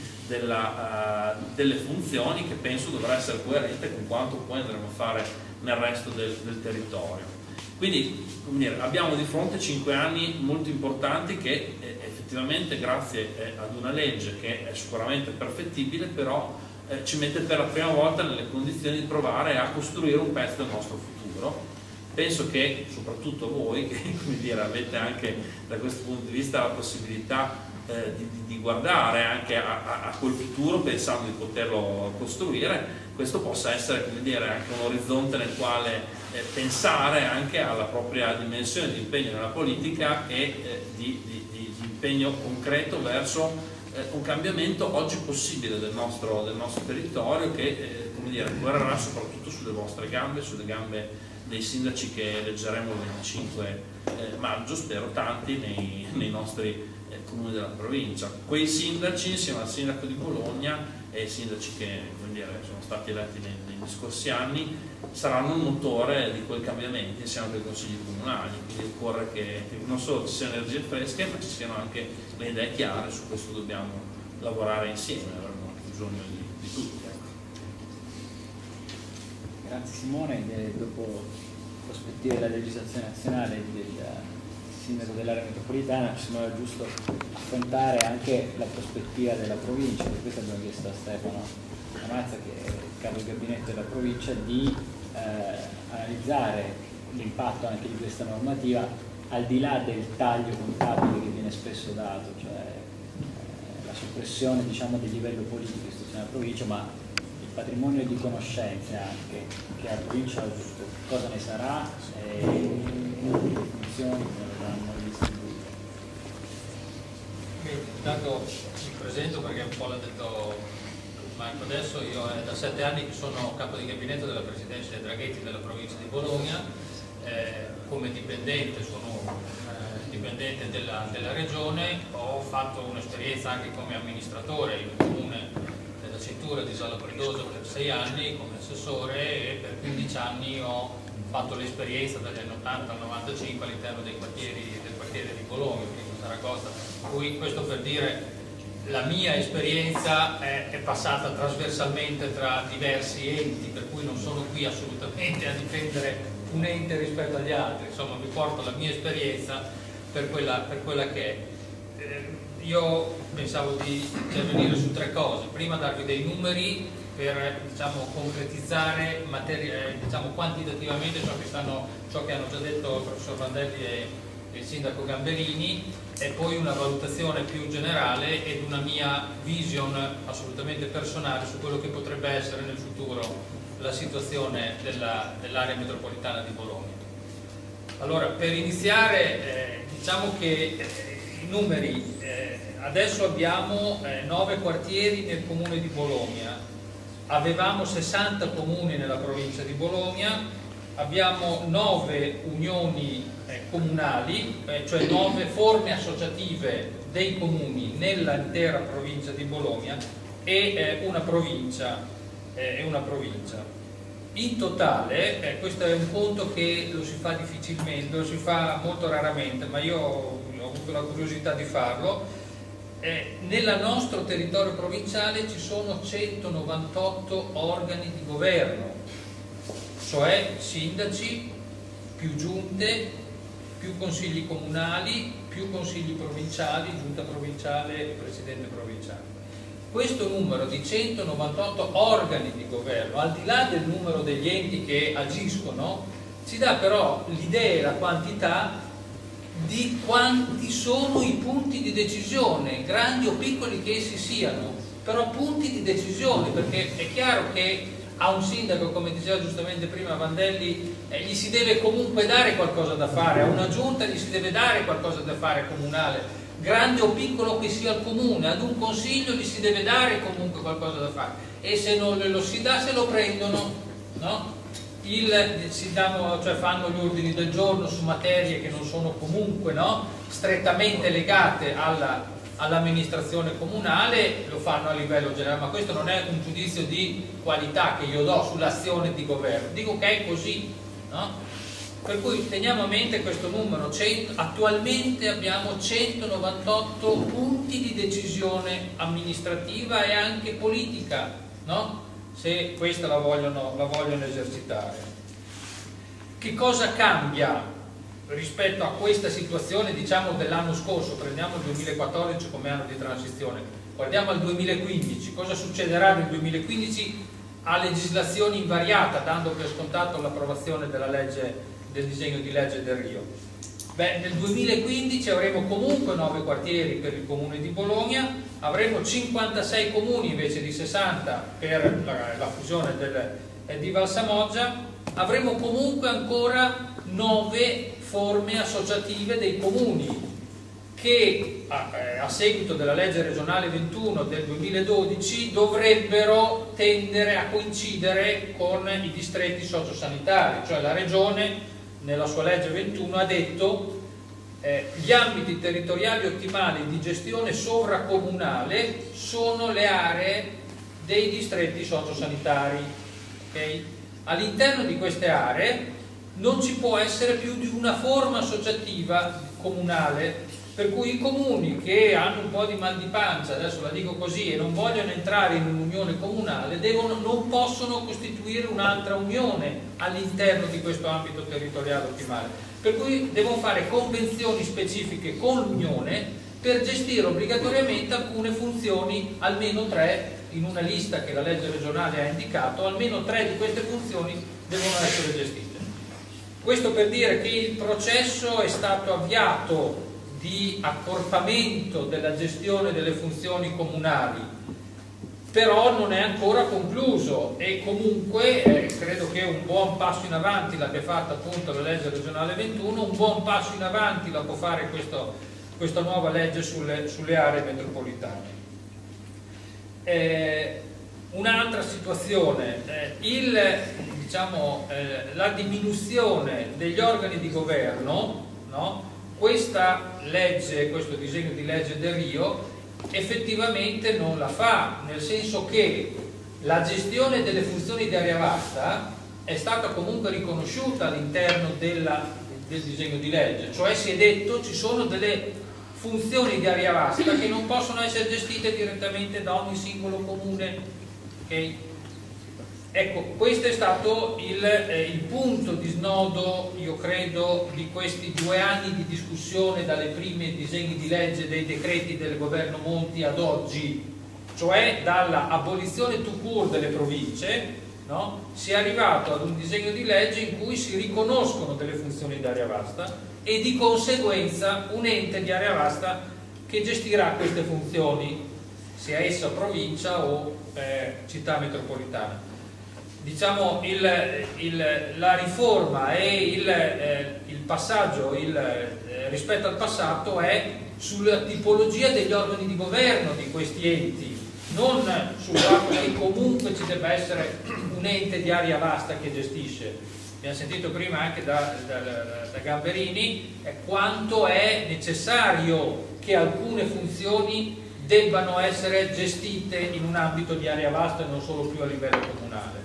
delle funzioni, che penso dovrà essere coerente con quanto poi andremo a fare nel resto del territorio. Quindi, come dire, abbiamo di fronte 5 anni molto importanti che effettivamente, grazie ad una legge che è sicuramente perfettibile, però ci mette per la prima volta nelle condizioni di provare a costruire un pezzo del nostro futuro. Penso che soprattutto voi, che come dire, avete anche da questo punto di vista la possibilità di guardare anche a quel futuro pensando di poterlo costruire, questo possa essere, come dire, anche un orizzonte nel quale pensare anche alla propria dimensione di impegno nella politica e di impegno concreto verso un cambiamento oggi possibile del nostro territorio, che come dire, correrà soprattutto sulle vostre gambe, sulle gambe dei sindaci che eleggeremo il 25 maggio, spero tanti, nei nostri comuni della provincia. Quei sindaci, insieme al sindaco di Bologna e ai sindaci che, come dire, sono stati eletti nei scorsi anni, saranno il motore di quei cambiamenti insieme ai consigli comunali. Quindi occorre che non solo ci siano energie fresche, ma ci siano anche le idee chiare. Su questo dobbiamo lavorare insieme, avremo bisogno di tutti. Grazie Simone. Dopo prospettive della legislazione nazionale del sindaco dell'area metropolitana, ci sembrava giusto affrontare anche la prospettiva della provincia. Per questo abbiamo chiesto a Stefano Amazza, che è il capo del gabinetto della provincia, di analizzare l'impatto anche di questa normativa al di là del taglio contabile che viene spesso dato, cioè la soppressione, diciamo, del livello politico istituzionale della provincia, ma il patrimonio di conoscenze anche che la provincia ha avuto, cosa ne sarà e le funzioni come verranno distribuite. Intanto mi presento perché un po' l'ha detto Marco adesso. Io è da 7 anni che sono capo di gabinetto della presidenza dei Draghetti della provincia di Bologna. Come dipendente sono dipendente della regione, ho fatto un'esperienza anche come amministratore in un comune della cintura di Sala Predosa per 6 anni come assessore, e per 15 anni ho fatto l'esperienza dagli anni 80 al 95 all'interno del quartiere di Bologna, quindi Saragozza. Questo per dire, la mia esperienza è passata trasversalmente tra diversi enti, per cui non sono qui assolutamente a difendere un ente rispetto agli altri, insomma vi porto la mia esperienza per quella che è. Io pensavo di intervenire su 3 cose: prima darvi dei numeri per, diciamo, concretizzare diciamo, quantitativamente ciò che hanno già detto il professor Vandelli e il sindaco Gamberini, e poi una valutazione più generale ed una mia vision assolutamente personale su quello che potrebbe essere nel futuro la situazione dell'area metropolitana di Bologna. Allora, per iniziare, diciamo che i numeri, adesso abbiamo 9 quartieri nel comune di Bologna, avevamo 60 comuni nella provincia di Bologna, abbiamo 9 unioni comunali, cioè 9 forme associative dei comuni nell'intera provincia di Bologna e una provincia. In totale, questo è un conto che lo si fa difficilmente, lo si fa molto raramente, ma io ho avuto la curiosità di farlo. Nel nostro territorio provinciale ci sono 198 organi di governo, cioè sindaci, più giunte, più consigli comunali, più consigli provinciali, giunta provinciale e presidente provinciale. Questo numero di 198 organi di governo, al di là del numero degli enti che agiscono, ci dà però l'idea e la quantità di quanti sono i punti di decisione, grandi o piccoli che essi siano, però punti di decisione, perché è chiaro che a un sindaco, come diceva giustamente prima Vandelli, gli si deve comunque dare qualcosa da fare, a una giunta gli si deve dare qualcosa da fare comunale, grande o piccolo che sia il comune, ad un consiglio gli si deve dare comunque qualcosa da fare, e se non lo si dà se lo prendono, no? Cioè fanno gli ordini del giorno su materie che non sono comunque, no, strettamente legate all'amministrazione comunale, lo fanno a livello generale, ma questo non è un giudizio di qualità che io do sull'azione di governo, dico che è così, no? Per cui teniamo a mente questo numero, attualmente abbiamo 198 punti di decisione amministrativa e anche politica, no? Se questa la vogliono esercitare. Che cosa cambia rispetto a questa situazione, diciamo, dell'anno scorso? Prendiamo il 2014 come anno di transizione, guardiamo al 2015, cosa succederà nel 2015 a legislazione invariata, dando per scontato l'approvazione della legge, del disegno di legge Delrio. Beh, nel 2015 avremo comunque 9 quartieri per il comune di Bologna, avremo 56 comuni invece di 60 per la fusione di Valsamoggia, avremo comunque ancora 9 forme associative dei comuni che a seguito della legge regionale 21 del 2012 dovrebbero tendere a coincidere con i distretti sociosanitari, cioè la regione nella sua legge 21 ha detto gli ambiti territoriali ottimali di gestione sovracomunale sono le aree dei distretti sociosanitari. Okay? All'interno di queste aree non ci può essere più di una forma associativa comunale, per cui i comuni che hanno un po' di mal di pancia, adesso la dico così, e non vogliono entrare in un'unione comunale, non possono costituire un'altra unione all'interno di questo ambito territoriale ottimale, per cui devono fare convenzioni specifiche con l'unione per gestire obbligatoriamente alcune funzioni, almeno 3 in una lista che la legge regionale ha indicato, almeno 3 di queste funzioni devono essere gestite. Questo per dire che il processo è stato avviato di accorpamento della gestione delle funzioni comunali, però non è ancora concluso, e comunque credo che un buon passo in avanti l'abbia fatta appunto la legge regionale 21, un buon passo in avanti la può fare questa nuova legge sulle aree metropolitane. Un'altra situazione, la diminuzione degli organi di governo, no? Questa legge, questo disegno di legge Delrio effettivamente non la fa, nel senso che la gestione delle funzioni di area vasta è stata comunque riconosciuta all'interno del disegno di legge, cioè si è detto ci sono delle funzioni di area vasta che non possono essere gestite direttamente da ogni singolo comune. Okay? Ecco, questo è stato il punto di snodo, io credo, di questi 2 anni di discussione dalle prime disegni di legge dei decreti del governo Monti ad oggi, cioè dalla abolizione tout court delle province, no? Si è arrivato ad un disegno di legge in cui si riconoscono delle funzioni di area vasta e di conseguenza un ente di area vasta che gestirà queste funzioni, sia essa provincia o città metropolitana. Diciamo la riforma e il passaggio rispetto al passato è sulla tipologia degli organi di governo di questi enti, non sul fatto che comunque ci debba essere un ente di area vasta che gestisce. abbiamo sentito prima anche da Gamberini, quanto è necessario che alcune funzioni debbano essere gestite in un ambito di area vasta e non solo più a livello comunale.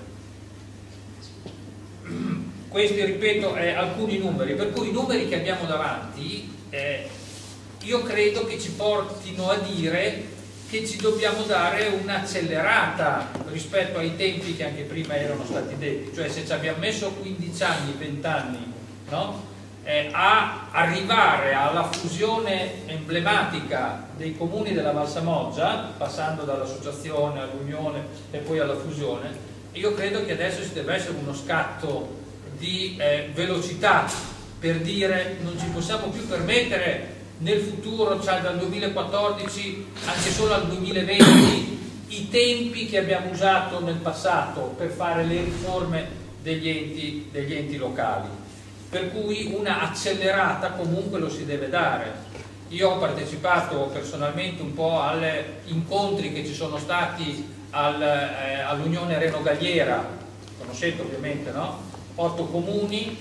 Questi, ripeto, alcuni numeri, per cui i numeri che abbiamo davanti io credo che ci portino a dire che ci dobbiamo dare un'accelerata rispetto ai tempi che anche prima erano stati detti, cioè se ci abbiamo messo 15 anni, 20 anni, no? A arrivare alla fusione emblematica dei comuni della Valsamoggia, passando dall'associazione all'unione e poi alla fusione, io credo che adesso ci deve essere uno scatto di velocità per dire non ci possiamo più permettere nel futuro, cioè dal 2014 anche solo al 2020, i tempi che abbiamo usato nel passato per fare le riforme degli enti locali. Per cui una accelerata comunque lo si deve dare. Io ho partecipato personalmente un po' agli incontri che ci sono stati all'Unione Reno Galliera, conoscete ovviamente, no? 8 comuni,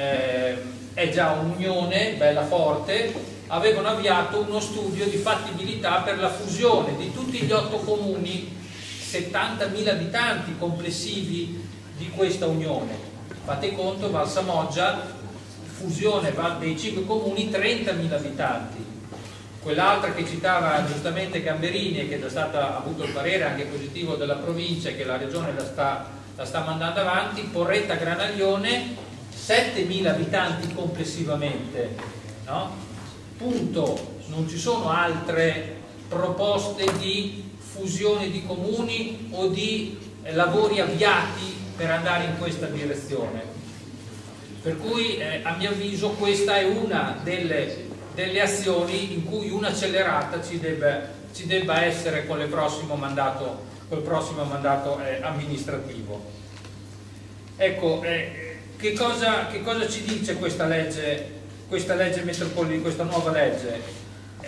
è già un'unione bella forte, avevano avviato uno studio di fattibilità per la fusione di tutti gli 8 comuni, 70.000 abitanti complessivi di questa unione. Fate conto, Valsamoggia, fusione dei 5 comuni, 30.000 abitanti. Quell'altra che citava giustamente Gamberini e che ha avuto il parere anche positivo della provincia e che la regione la sta mandando avanti, Porretta Granaglione, 7.000 abitanti complessivamente, no? Punto. Non ci sono altre proposte di fusione di comuni o di lavori avviati per andare in questa direzione. Per cui a mio avviso questa è una delle azioni in cui un'accelerata ci debba essere con il prossimo mandato amministrativo. Ecco, che cosa ci dice questa nuova legge?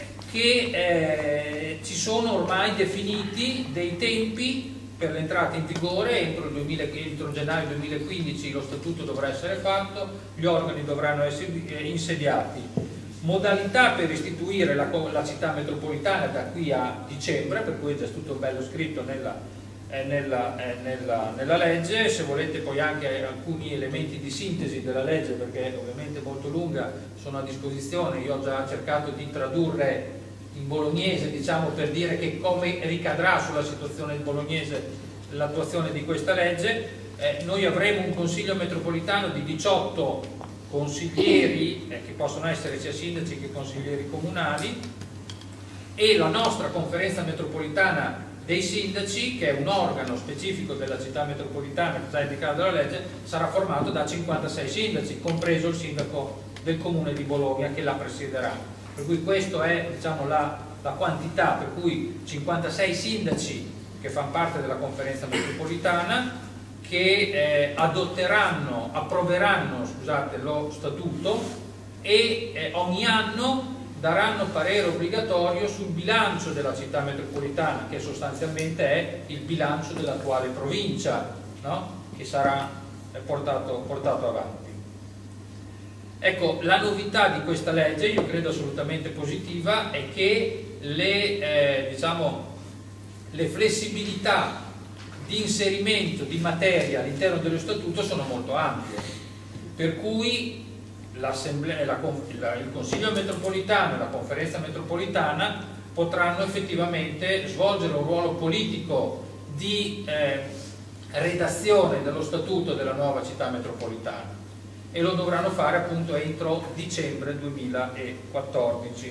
Che ci sono ormai definiti dei tempi per l'entrata in vigore. Entro gennaio 2015 lo statuto dovrà essere fatto, gli organi dovranno essere insediati, modalità per istituire la città metropolitana da qui a dicembre, per cui è già tutto bello scritto nella legge. Se volete poi anche alcuni elementi di sintesi della legge, perché ovviamente è molto lunga, sono a disposizione. Io ho già cercato di tradurre in bolognese, diciamo, per dire che come ricadrà sulla situazione bolognese l'attuazione di questa legge. Noi avremo un consiglio metropolitano di 18 consiglieri che possono essere sia sindaci che consiglieri comunali, e la nostra conferenza metropolitana dei sindaci, che è un organo specifico della città metropolitana che già indicato dalla legge, sarà formato da 56 sindaci, compreso il sindaco del comune di Bologna che la presiederà. Per cui questa è, diciamo, la quantità, per cui 56 sindaci che fanno parte della conferenza metropolitana, che approveranno lo statuto e ogni anno daranno parere obbligatorio sul bilancio della città metropolitana, che sostanzialmente è il bilancio dell'attuale provincia, no? Che sarà portato avanti. Ecco, la novità di questa legge, io credo assolutamente positiva, è che le flessibilità di inserimento di materia all'interno dello statuto sono molto ampie, per cui il Consiglio metropolitano e la Conferenza metropolitana potranno effettivamente svolgere un ruolo politico di redazione dello statuto della nuova città metropolitana, e lo dovranno fare appunto entro dicembre 2014.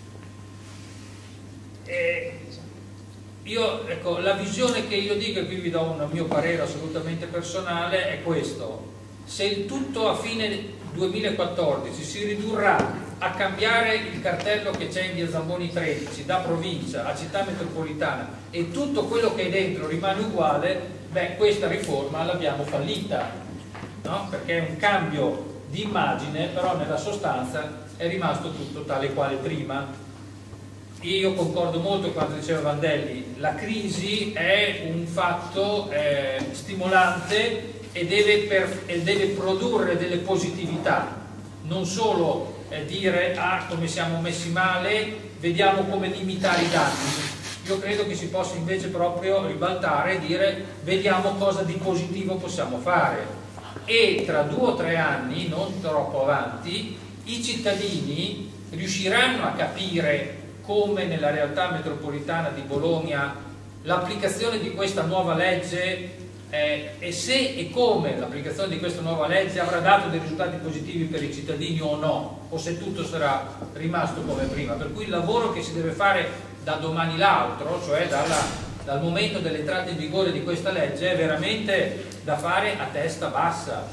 Ecco, la visione che io dico, e qui vi do un mio parere assolutamente personale, è questo: se il tutto a fine 2014 si ridurrà a cambiare il cartello che c'è in via Zamboni 13 da provincia a città metropolitana e tutto quello che è dentro rimane uguale, beh, questa riforma l'abbiamo fallita, no? Perché è un cambio di immagine, però nella sostanza è rimasto tutto tale quale prima. Io concordo molto con quanto diceva Vandelli: la crisi è un fatto stimolante e deve produrre delle positività, non solo dire come siamo messi male, vediamo come limitare i danni. Io credo che si possa invece proprio ribaltare e dire vediamo cosa di positivo possiamo fare, e tra 2 o 3 anni, non troppo avanti, i cittadini riusciranno a capire come nella realtà metropolitana di Bologna l'applicazione di questa nuova legge e se e come l'applicazione di questa nuova legge avrà dato dei risultati positivi per i cittadini o no, o se tutto sarà rimasto come prima. Per cui il lavoro che si deve fare da domani l'altro, cioè dal momento dell'entrata in vigore di questa legge, è veramente da fare a testa bassa,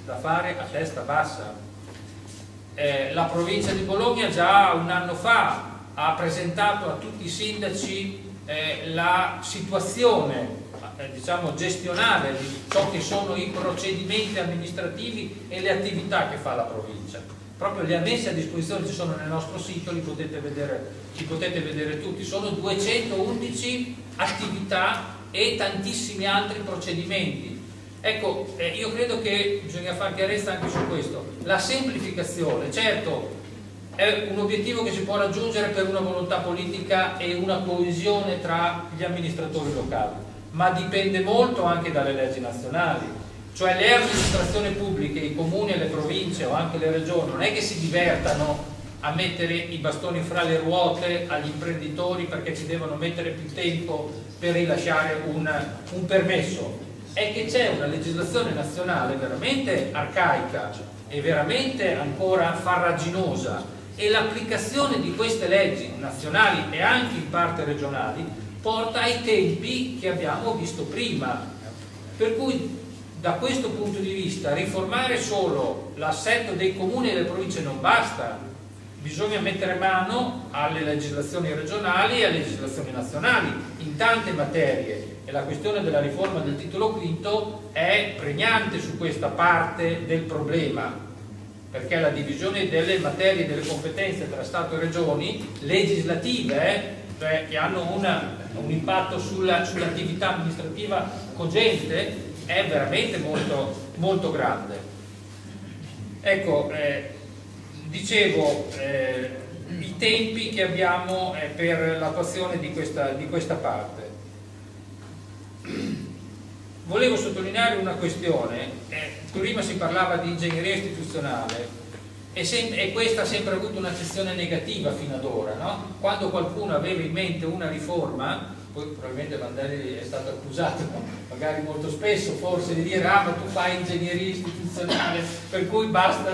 la provincia di Bologna già un anno fa ha presentato a tutti i sindaci la situazione diciamo gestionale di ciò che sono i procedimenti amministrativi e le attività che fa la provincia. Proprio li ha messi a disposizione, ci sono nel nostro sito, li potete vedere tutti. Sono 211 attività e tantissimi altri procedimenti. Ecco, io credo che bisogna fare chiarezza anche su questo. La semplificazione, certo, è un obiettivo che si può raggiungere per una volontà politica e una coesione tra gli amministratori locali, ma dipende molto anche dalle leggi nazionali. Cioè le amministrazioni pubbliche, i comuni e le province o anche le regioni non è che si divertano a mettere i bastoni fra le ruote agli imprenditori perché ci devono mettere più tempo per rilasciare un permesso. È che c'è una legislazione nazionale veramente arcaica e veramente ancora farraginosa, e l'applicazione di queste leggi nazionali e anche in parte regionali porta ai tempi che abbiamo visto prima. Per cui da questo punto di vista riformare solo l'assetto dei comuni e delle province non basta, bisogna mettere mano alle legislazioni regionali e alle legislazioni nazionali in tante materie, e la questione della riforma del titolo quinto è pregnante su questa parte del problema, perché la divisione delle materie e delle competenze tra Stato e Regioni legislative, cioè che hanno un impatto sull'attività amministrativa cogente, è veramente molto grande. Ecco, dicevo, i tempi che abbiamo per l'attuazione di questa parte. Volevo sottolineare una questione. Prima si parlava di ingegneria istituzionale e questa ha sempre avuto un'accezione negativa fino ad ora, no? Quando qualcuno aveva in mente una riforma, poi probabilmente Vandelli è stato accusato magari molto spesso forse di dire ma tu fai ingegneria istituzionale per cui basta.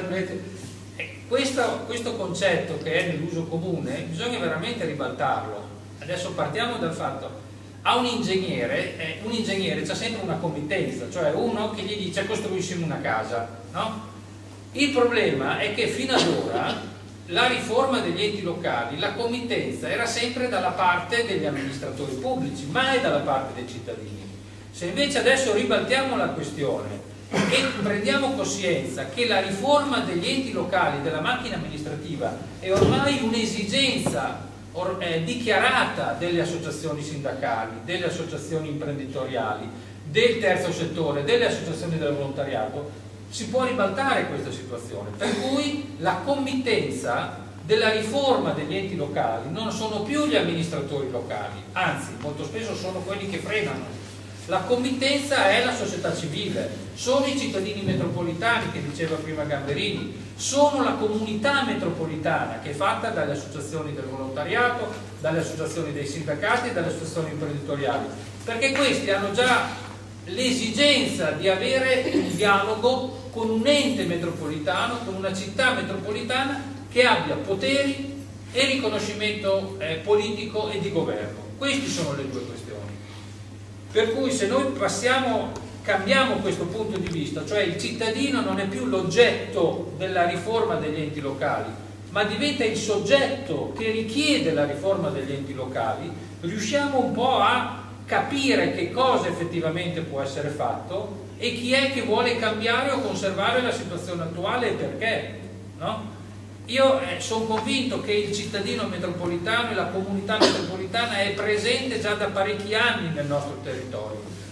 Questo concetto che è nell'uso comune bisogna veramente ribaltarlo. Adesso partiamo dal fatto a un ingegnere c'ha sempre una committenza, cioè uno che gli dice costruiscimi una casa, no? Il problema è che fino ad ora la riforma degli enti locali, la committenza era sempre dalla parte degli amministratori pubblici, mai dalla parte dei cittadini. Se invece adesso ribaltiamo la questione e prendiamo coscienza che la riforma degli enti locali, della macchina amministrativa, è ormai un'esigenza dichiarata delle associazioni sindacali, delle associazioni imprenditoriali, del terzo settore, delle associazioni del volontariato, si può ribaltare questa situazione, per cui la committenza della riforma degli enti locali non sono più gli amministratori locali, anzi molto spesso sono quelli che frenano. La committenza è la società civile, sono i cittadini metropolitani che diceva prima Gamberini, sono la comunità metropolitana che è fatta dalle associazioni del volontariato, dalle associazioni dei sindacati e dalle associazioni imprenditoriali, perché questi hanno già l'esigenza di avere un dialogo con un ente metropolitano, con una città metropolitana che abbia poteri e riconoscimento politico e di governo. Queste sono le due questioni. Per cui se noi cambiamo questo punto di vista, cioè il cittadino non è più l'oggetto della riforma degli enti locali, ma diventa il soggetto che richiede la riforma degli enti locali, riusciamo un po' a capire che cosa effettivamente può essere fatto e chi è che vuole cambiare o conservare la situazione attuale e perché, no? Io sono convinto che il cittadino metropolitano e la comunità metropolitana è presente già da parecchi anni nel nostro territorio,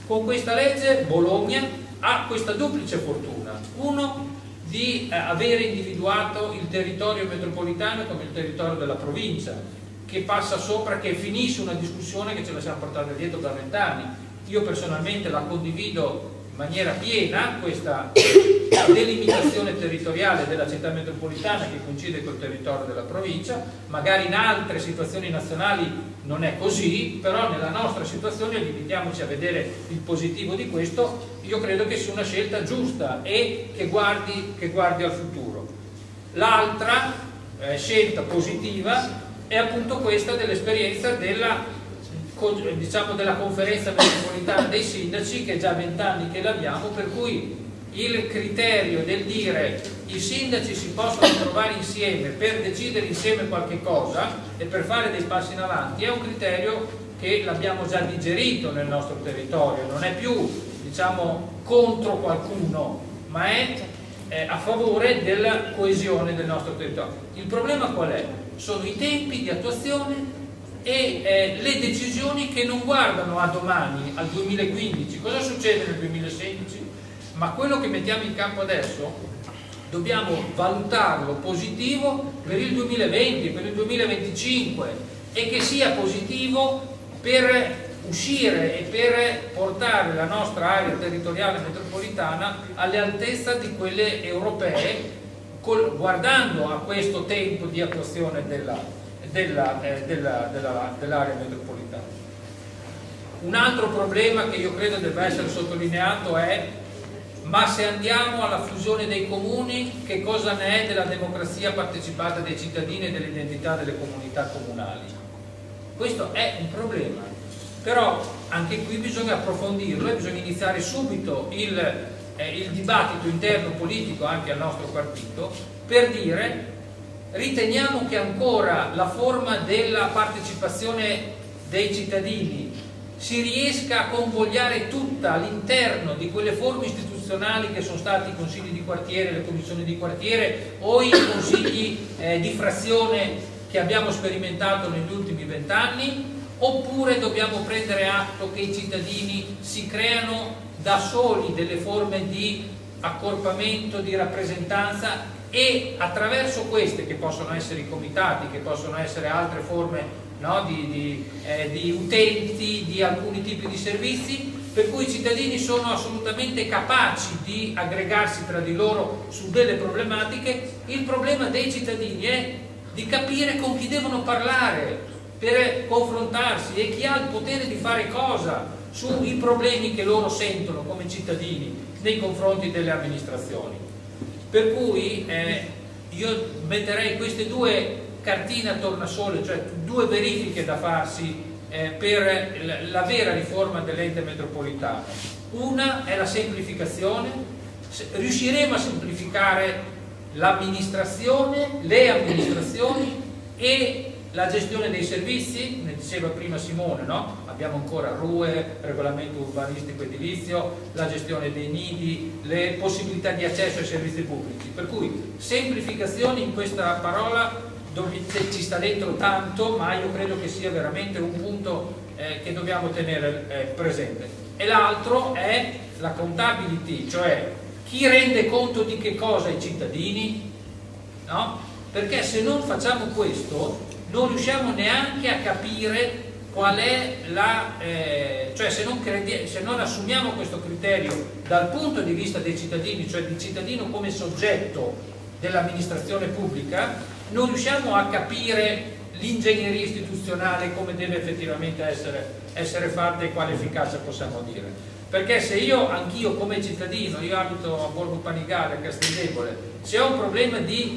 Con questa legge Bologna ha questa duplice fortuna: uno, di avere individuato il territorio metropolitano come il territorio della provincia, che passa sopra, che finisce una discussione che ce la siamo portata dietro da 20 anni. Io personalmente la condivido in maniera piena, questa delimitazione territoriale della città metropolitana che coincide col territorio della provincia. Magari in altre situazioni nazionali non è così, però nella nostra situazione, limitiamoci a vedere il positivo di questo, io credo che sia una scelta giusta e che guardi al futuro. L'altra scelta positiva è appunto questa dell'esperienza della conferenza metropolitana dei sindaci, che è già 20 anni che l'abbiamo, per cui il criterio del dire i sindaci si possono trovare insieme per decidere insieme qualche cosa e per fare dei passi in avanti è un criterio che l'abbiamo già digerito nel nostro territorio, non è più contro qualcuno, ma è a favore della coesione del nostro territorio. Il problema qual è? Sono i tempi di attuazione e le decisioni che non guardano a domani, al 2015, cosa succede nel 2016, ma quello che mettiamo in campo adesso dobbiamo valutarlo positivo per il 2020, per il 2025, e che sia positivo per uscire e per portare la nostra area territoriale metropolitana all'altezza di quelle europee, guardando a questo tempo di attuazione dell'area metropolitana. Un altro problema che io credo debba essere sottolineato è: ma se andiamo alla fusione dei comuni, che cosa ne è della democrazia partecipata dei cittadini e dell'identità delle comunità comunali? Questo è un problema, però anche qui bisogna approfondirlo e bisogna iniziare subito il dibattito interno politico anche al nostro partito, per dire: riteniamo che ancora la forma della partecipazione dei cittadini si riesca a convogliare tutta all'interno di quelle forme istituzionali che sono stati i consigli di quartiere, le commissioni di quartiere o i consigli di frazione che abbiamo sperimentato negli ultimi 20 anni, oppure dobbiamo prendere atto che i cittadini si creano da soli delle forme di accorpamento, di rappresentanza, e attraverso queste, che possono essere i comitati, che possono essere altre forme di utenti di alcuni tipi di servizi, per cui i cittadini sono assolutamente capaci di aggregarsi tra di loro su delle problematiche. Il problema dei cittadini è di capire con chi devono parlare per confrontarsi e chi ha il potere di fare cosa sui problemi che loro sentono come cittadini nei confronti delle amministrazioni. Per cui io metterei queste due cartine a tornasole, cioè due verifiche da farsi per la vera riforma dell'ente metropolitano. Una è la semplificazione: riusciremo a semplificare l'amministrazione, le amministrazioni e la gestione dei servizi? Ne diceva prima Simone, no? Abbiamo ancora RUE, regolamento urbanistico edilizio, la gestione dei nidi, le possibilità di accesso ai servizi pubblici. Per cui semplificazione, in questa parola ci sta dentro tanto, ma io credo che sia veramente un punto che dobbiamo tenere presente. E l'altro è la accountability, cioè chi rende conto di che cosa ai cittadini, no? Perché se non facciamo questo non riusciamo neanche a capire qual è cioè se non assumiamo questo criterio dal punto di vista dei cittadini, cioè del cittadino come soggetto dell'amministrazione pubblica, non riusciamo a capire l'ingegneria istituzionale come deve effettivamente essere fatta e quale efficacia possiamo dire. Perché se anch'io come cittadino, io abito a Borgo Panigale, a Casteldebole, se ho un problema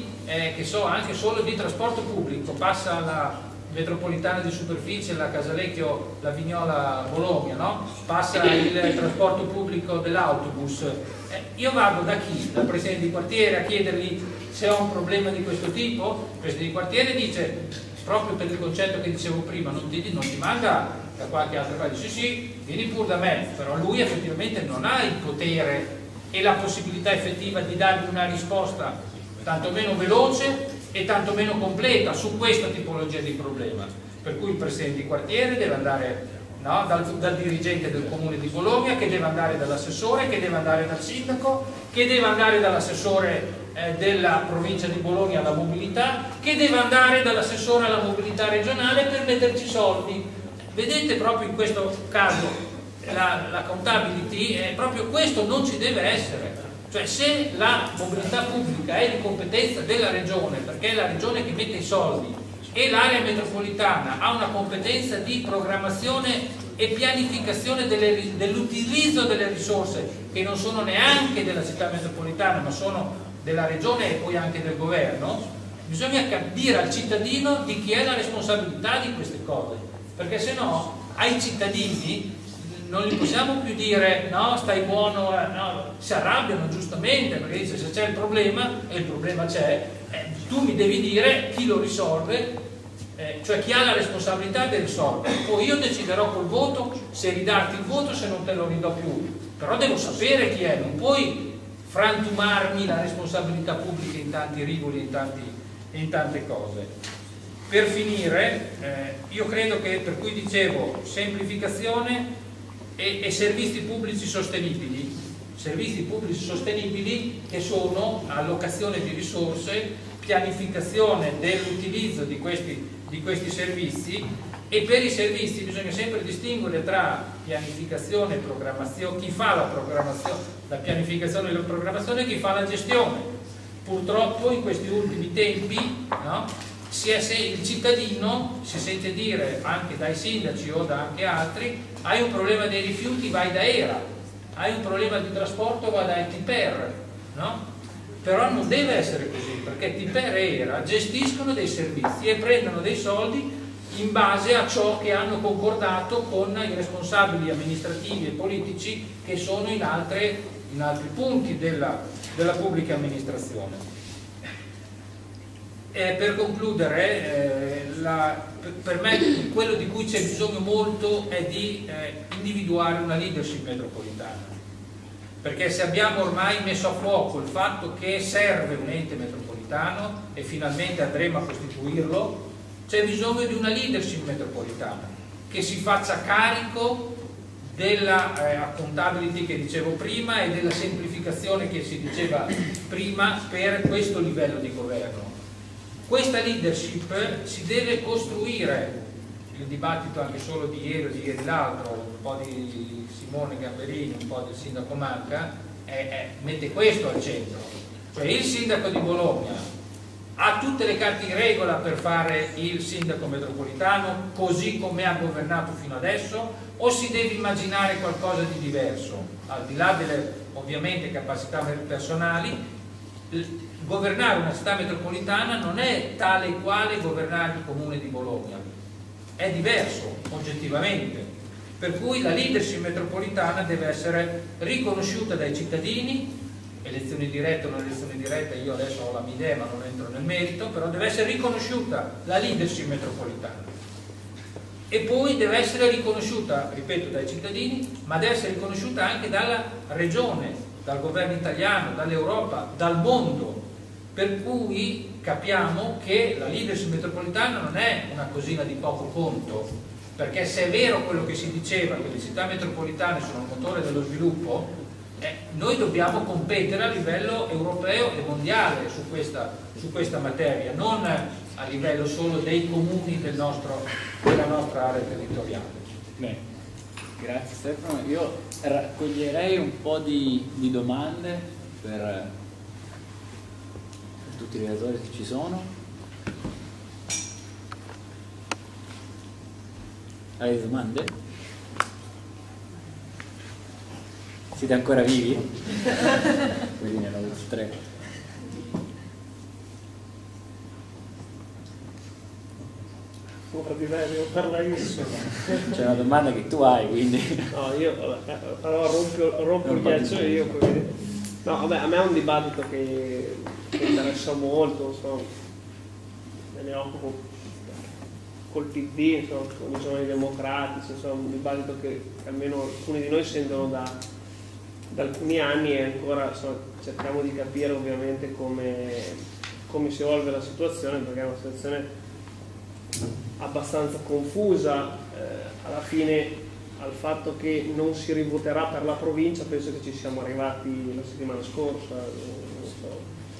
anche solo di trasporto pubblico, passa la metropolitana di superficie, la Casalecchio, la Vignola Bologna, no? Passa il trasporto pubblico dell'autobus, io vado da chi? Dal presidente di quartiere a chiedergli se ho un problema di questo tipo. Il presidente di quartiere dice, proprio per il concetto che dicevo prima, non ti manda da qualche altra parte, dice sì, vieni pure da me, però lui effettivamente non ha il potere e la possibilità effettiva di dargli una risposta tantomeno veloce e tantomeno completa su questa tipologia di problema. Per cui il presidente di quartiere deve andare no? dal dirigente del comune di Bologna, che deve andare dall'assessore, che deve andare dal sindaco, che deve andare dall'assessore della provincia di Bologna alla mobilità, che deve andare dall'assessore alla mobilità regionale per metterci soldi. Vedete, proprio in questo caso la accountability è proprio questo, non ci deve essere. Cioè, se la mobilità pubblica è di competenza della regione, perché è la regione che mette i soldi, e l'area metropolitana ha una competenza di programmazione e pianificazione dell'utilizzo delle risorse che non sono neanche della città metropolitana ma sono della regione e poi anche del governo, bisogna dire al cittadino di chi è la responsabilità di queste cose, perché se no ai cittadini non gli possiamo più dire no, stai buono, no, si arrabbiano giustamente perché dice se c'è il problema, e il problema c'è, tu mi devi dire chi lo risolve, cioè chi ha la responsabilità di risolvere. Poi io deciderò col voto se ridarti il voto, se non te lo ridò più, però devo sapere chi è, non puoi frantumarmi la responsabilità pubblica in tanti rivoli e in tante cose. Per finire, io credo che, per cui dicevo, semplificazione e servizi pubblici sostenibili che sono allocazione di risorse, pianificazione dell'utilizzo di questi servizi, e per i servizi bisogna sempre distinguere tra pianificazione e programmazione, chi fa la pianificazione e la programmazione e chi fa la gestione. Purtroppo in questi ultimi tempi, no, il cittadino si sente dire anche dai sindaci o da anche altri: hai un problema dei rifiuti, vai da ERA, hai un problema di trasporto, vai da TIPER, no? Però non deve essere così, perché TIPER e ERA gestiscono dei servizi e prendono dei soldi in base a ciò che hanno concordato con i responsabili amministrativi e politici che sono in altri punti della pubblica amministrazione. Per concludere, per me quello di cui c'è bisogno molto è di individuare una leadership metropolitana, perché se abbiamo ormai messo a fuoco il fatto che serve un ente metropolitano e finalmente andremo a costituirlo, c'è bisogno di una leadership metropolitana che si faccia carico della accountability che dicevo prima e della semplificazione che si diceva prima per questo livello di governo. Questa leadership si deve costruire. Il dibattito anche solo di ieri o di ieri l'altro, un po' di Simone Gamberini, un po' del sindaco Manca, mette questo al centro. Cioè il sindaco di Bologna ha tutte le carte in regola per fare il sindaco metropolitano così come ha governato fino adesso, o si deve immaginare qualcosa di diverso, al di là delle ovviamente capacità personali. Governare una città metropolitana non è tale e quale governare il comune di Bologna, è diverso oggettivamente, per cui la leadership metropolitana deve essere riconosciuta dai cittadini. Elezioni dirette o non elezioni dirette, io adesso ho la mia idea ma non entro nel merito, però deve essere riconosciuta la leadership metropolitana e poi deve essere riconosciuta, ripeto, dai cittadini, ma deve essere riconosciuta anche dalla regione, dal governo italiano, dall'Europa, dal mondo, per cui capiamo che la leadership metropolitana non è una cosina di poco conto, perché se è vero quello che si diceva, che le città metropolitane sono il motore dello sviluppo, noi dobbiamo competere a livello europeo e mondiale su questa materia, non a livello solo dei comuni della nostra area territoriale. Bene, grazie Stefano. Io raccoglierei un po' di domande per tutti i relatori che ci sono. Hai domande? Siete ancora vivi? Quindi ne hanno 3. Devo parlare io. C'è una domanda che tu hai, quindi. No, io allora rompo il ghiaccio io. No, vabbè, a me è un dibattito che interessa molto, insomma, me ne occupo col PD, insomma, con i giovani democratici, insomma, un dibattito che almeno alcuni di noi sentono da alcuni anni e ancora insomma, cerchiamo di capire ovviamente come si evolve la situazione, perché è una situazione abbastanza confusa. Alla fine al fatto che non si rivoterà per la provincia, penso che ci siamo arrivati la settimana scorsa, non so,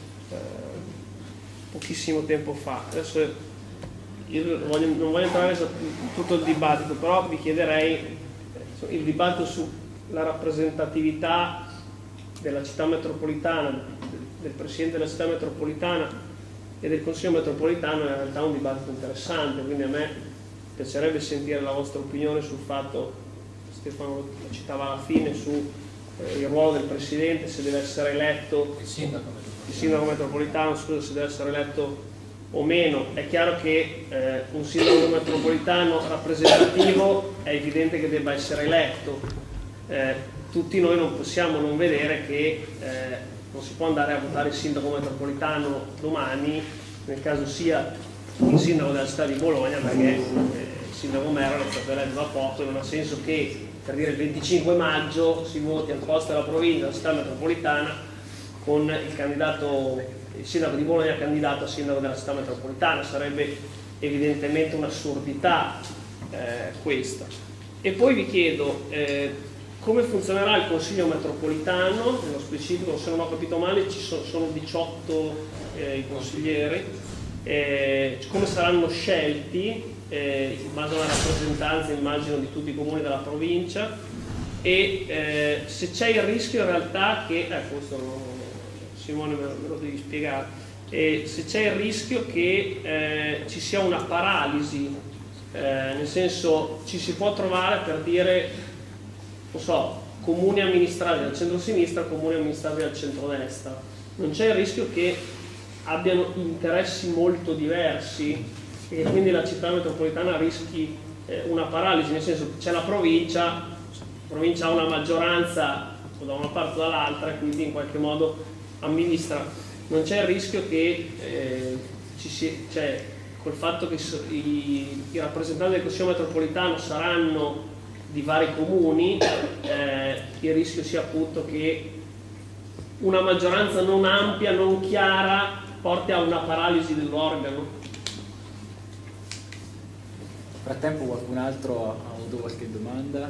pochissimo tempo fa. Adesso io non voglio entrare in tutto il dibattito, però vi chiederei il dibattito sulla rappresentatività della città metropolitana, del Presidente della città metropolitana e del Consiglio metropolitano è in realtà un dibattito interessante, quindi a me piacerebbe sentire la vostra opinione sul fatto, Stefano lo citava alla fine, su il ruolo del Presidente, se deve essere eletto, il sindaco metropolitano, scusa, se deve essere eletto o meno. È chiaro che un sindaco metropolitano rappresentativo è evidente che debba essere eletto. Tutti noi non possiamo non vedere che non si può andare a votare il sindaco metropolitano domani, nel caso sia il sindaco della città di Bologna, perché il sindaco Merlo è stato eletto da poco e non ha senso che, per dire, il 25 maggio si voti al posto della provincia, della città metropolitana, con il sindaco di Bologna candidato a sindaco della città metropolitana. Sarebbe evidentemente un'assurdità questa. E poi vi chiedo come funzionerà il Consiglio metropolitano, nello specifico, se non ho capito male sono 18 i consiglieri, come saranno scelti in base alla rappresentanza, immagino, di tutti i comuni della provincia, e se c'è il rischio in realtà che, questo Simone me lo devi spiegare, se c'è il rischio che ci sia una paralisi, nel senso ci si può trovare, per dire, non so, comuni amministrati dal centro-sinistra, comuni amministrati dal centro-destra. Non c'è il rischio che abbiano interessi molto diversi e quindi la città metropolitana rischi una paralisi, nel senso che c'è la provincia ha una maggioranza o da una parte o dall'altra e quindi in qualche modo amministra. Non c'è il rischio che col fatto che i rappresentanti del Consiglio metropolitano saranno di vari comuni, il rischio sia appunto che una maggioranza non ampia, non chiara, porti a una paralisi dell'organo. Nel frattempo qualcun altro ha avuto qualche domanda?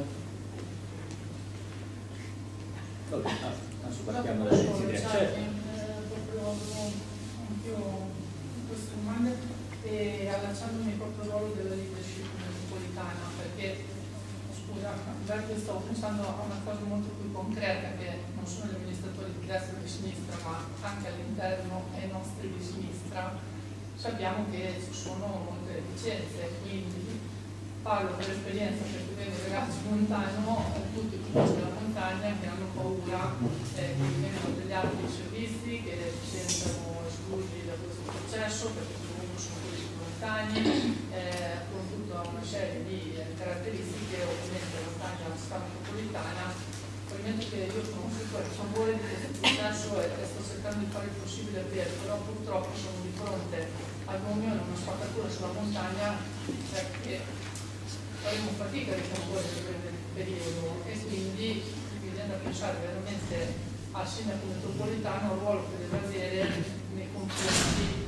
Vabbè, adesso partiamo dall'inizio. Proprio anch'io queste domande, e allacciandomi proprio al ruolo della leadership metropolitana, perché stavo pensando a una cosa molto più concreta, che non sono gli amministratori di destra e di sinistra, ma anche all'interno ai nostri di sinistra sappiamo che ci sono molte reticenze, quindi parlo per esperienza, perché vedo ragazzi lontano, tutti i comuni della montagna che hanno paura che vengano degli altri servizi, che si sentano esclusi da questo processo perché comunque sono quelli più lontani, con tutta una serie di caratteristiche. Ovviamente la montagna è una città metropolitana, ovviamente che io sono super a favore di questo processo e sto cercando di fare il possibile per, però purtroppo sono di fronte ad un'unione, una spaccatura sulla montagna, perché faremo fatica a ricomporre per il periodo, e quindi bisogna pensare veramente al sindaco metropolitano, al ruolo che deve avere nei confronti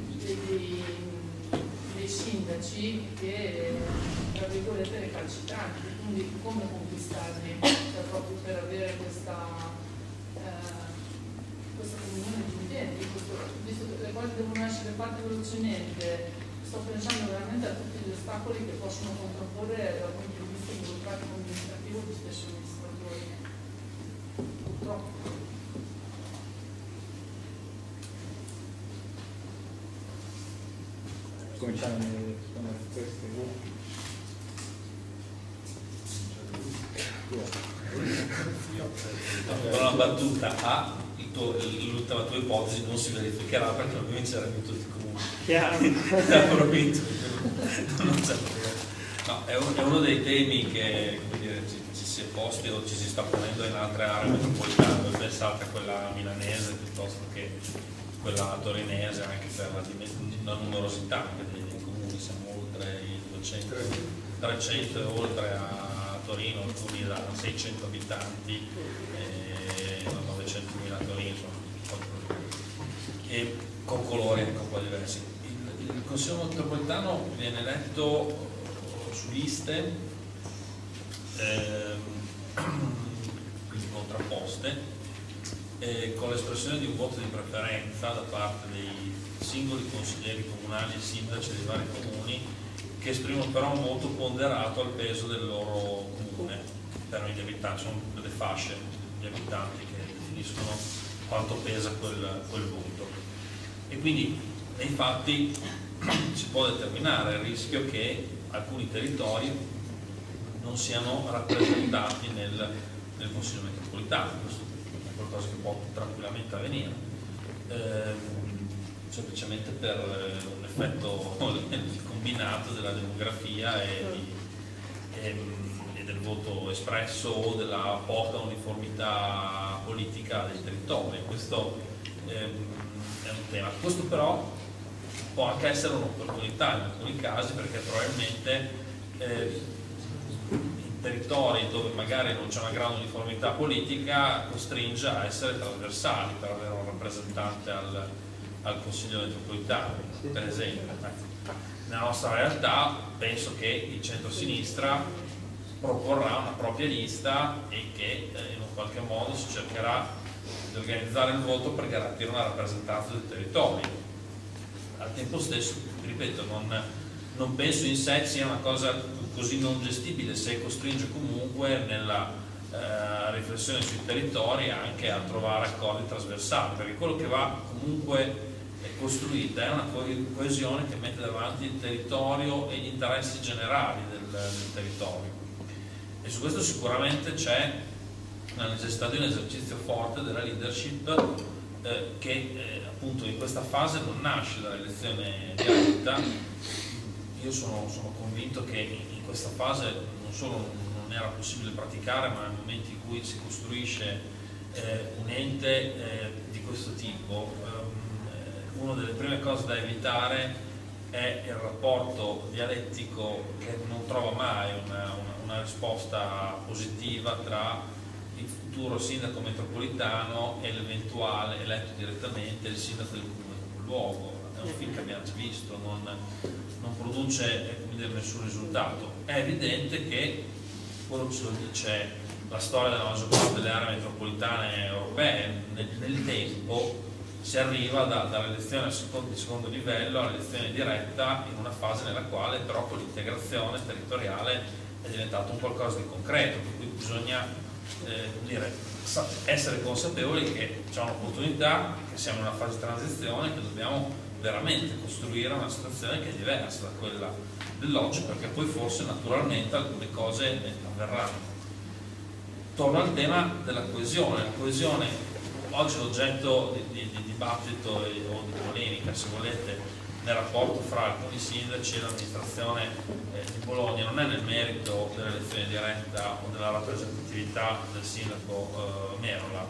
dei sindaci che, tra virgolette, recalcitranti, quindi come conquistarli, proprio per avere questa comunione di intenti. Visto che le cose devono essere fatte velocemente, sto pensando veramente a tutti gli ostacoli che possono contrapporre dal punto di vista burocratico amministrativo di stessi amministratori. Purtroppo. Cominciamo con queste. Una battuta l'ultima tua ipotesi non si verificherà perché non vinceranno tutti i comuni. Chiaro. La provincia. No, è uno dei temi che, come dire, ci si è posti o ci si sta ponendo in altre aree metropolitane. Pensate a quella milanese piuttosto che quella torinese, anche per la numerosità dei comuni, siamo oltre i 200, 300 oltre a Torino, alcuni da 600 abitanti e 900.000 a Torino, insomma, e con colori anche un po' diversi. Il Consiglio metropolitano viene eletto su liste quindi contrapposte, con l'espressione di un voto di preferenza da parte dei singoli consiglieri comunali e sindaci dei vari comuni, che esprimono però un voto ponderato al peso del loro comune in termini di abitanti. Sono delle fasce di abitanti che definiscono quanto pesa quel voto, e quindi nei fatti si può determinare il rischio che alcuni territori non siano rappresentati nel Consiglio metropolitano. Questo è qualcosa che può tranquillamente avvenire, semplicemente per un effetto combinato della demografia e del voto espresso o della poca uniformità politica dei territori. Questo è un tema. Questo però può anche essere un'opportunità in alcuni casi, perché probabilmente in territori dove magari non c'è una grande uniformità politica costringe a essere trasversali per avere un rappresentante al Consiglio metropolitano, per esempio. Nella nostra realtà penso che il centro-sinistra proporrà una propria lista e che in un qualche modo si cercherà di organizzare il voto per garantire una rappresentanza del territorio. Al tempo stesso, ripeto, non penso in sé sia una cosa così non gestibile, se costringe comunque nella riflessione sui territori anche a trovare accordi trasversali, perché quello che va comunque costruita è una coesione che mette davanti il territorio e gli interessi generali del territorio, e su questo sicuramente c'è la necessità di un esercizio forte della leadership che appunto in questa fase non nasce dall'elezione diretta. Io sono convinto che in questa fase non solo non era possibile praticare, ma nel momento in cui si costruisce un ente di questo tipo, una delle prime cose da evitare è il rapporto dialettico che non trova mai una risposta positiva tra il futuro sindaco metropolitano e l'eventuale eletto direttamente il sindaco del comune luogo. È un film che abbiamo già visto, non produce nessun risultato. È evidente che quello che ce lo dice la storia della maggior parte delle aree metropolitane europee, nel tempo si arriva dall'elezione di secondo livello all'elezione diretta in una fase nella quale però con l'integrazione territoriale è diventato un qualcosa di concreto, per cui bisogna essere consapevoli che c'è un'opportunità, che siamo in una fase di transizione, che dobbiamo veramente costruire una situazione che è diversa da quella dell'oggi, perché poi forse naturalmente alcune cose avverranno. Torno al tema della coesione. La coesione oggi è oggetto di dibattito o di polemica, se volete, nel rapporto fra alcuni sindaci e l'amministrazione di Bologna. Non è nel merito dell'elezione diretta o della rappresentatività del sindaco Merola,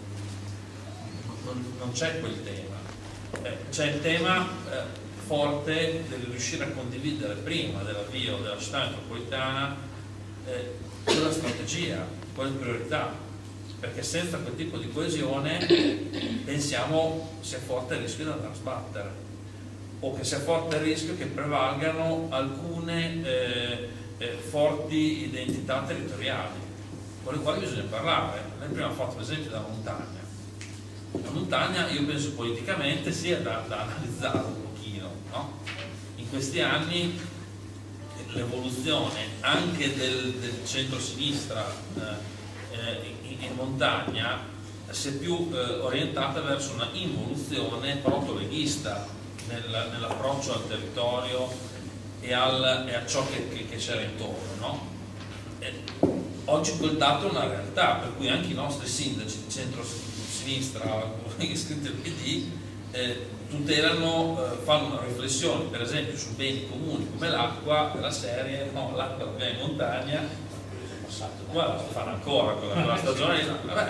non c'è quel tema. C'è il tema forte del riuscire a condividere prima dell'avvio della città metropolitana quella strategia, quelle priorità, perché senza quel tipo di coesione pensiamo sia forte il rischio di andare a sbattere, o che sia forte il rischio che prevalgano alcune forti identità territoriali con le quali bisogna parlare. Noi abbiamo fatto l'esempio della montagna. La montagna io penso politicamente sia da analizzare un pochino, no? In questi anni l'evoluzione anche del centro-sinistra in montagna si è più orientata verso una involuzione proto-leghista nell'approccio al territorio e a ciò che c'era intorno, no? Oggi quel dato è una realtà, per cui anche i nostri sindaci di centro-sinistra iscritti al PD tutelano, fanno una riflessione per esempio su beni comuni come l'acqua, della serie no, l'acqua la abbiamo in montagna, guarda, fanno ancora quella stagione, vabbè,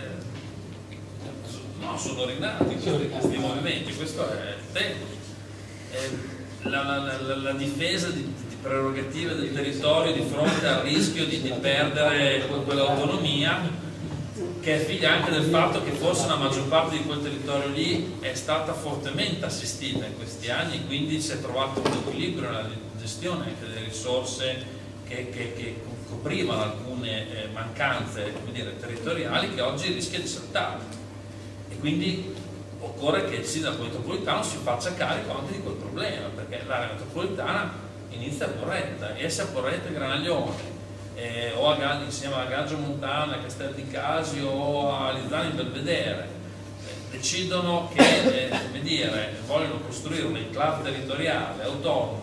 no, sono rinati questi movimenti, questo è il tema. La difesa di prerogative del territorio di fronte al rischio di perdere quell'autonomia, che è figlia anche del fatto che forse la maggior parte di quel territorio lì è stata fortemente assistita in questi anni, quindi si è trovato un equilibrio nella gestione anche delle risorse coprivano alcune mancanze, come dire, territoriali che oggi rischia di saltare, e quindi occorre che il sindaco metropolitano si faccia carico anche di quel problema, perché l'area metropolitana inizia a Porretta, e se a Porretta e Granaglione o insieme a Gaggio Montana, a Castel di Casi o a Lizzano in Belvedere decidono che come dire, vogliono costruire un'enclave territoriale autonoma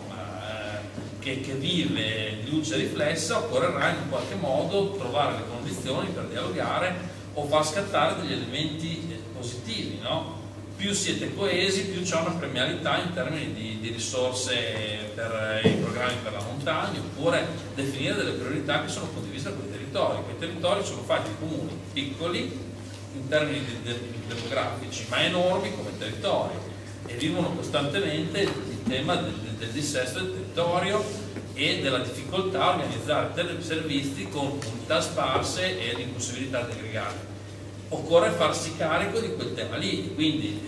che vive di luce riflessa, occorrerà in qualche modo trovare le condizioni per dialogare o far scattare degli elementi positivi, no? Più siete coesi, più c'è una premialità in termini di risorse per i programmi per la montagna, oppure definire delle priorità che sono condivise da quei territori. Quei territori sono fatti di comuni piccoli in termini demografici, ma enormi come territori, e vivono costantemente il tema del dissesto del territorio e della difficoltà a organizzare servizi con unità sparse e l'impossibilità di aggregare. Occorre farsi carico di quel tema lì, quindi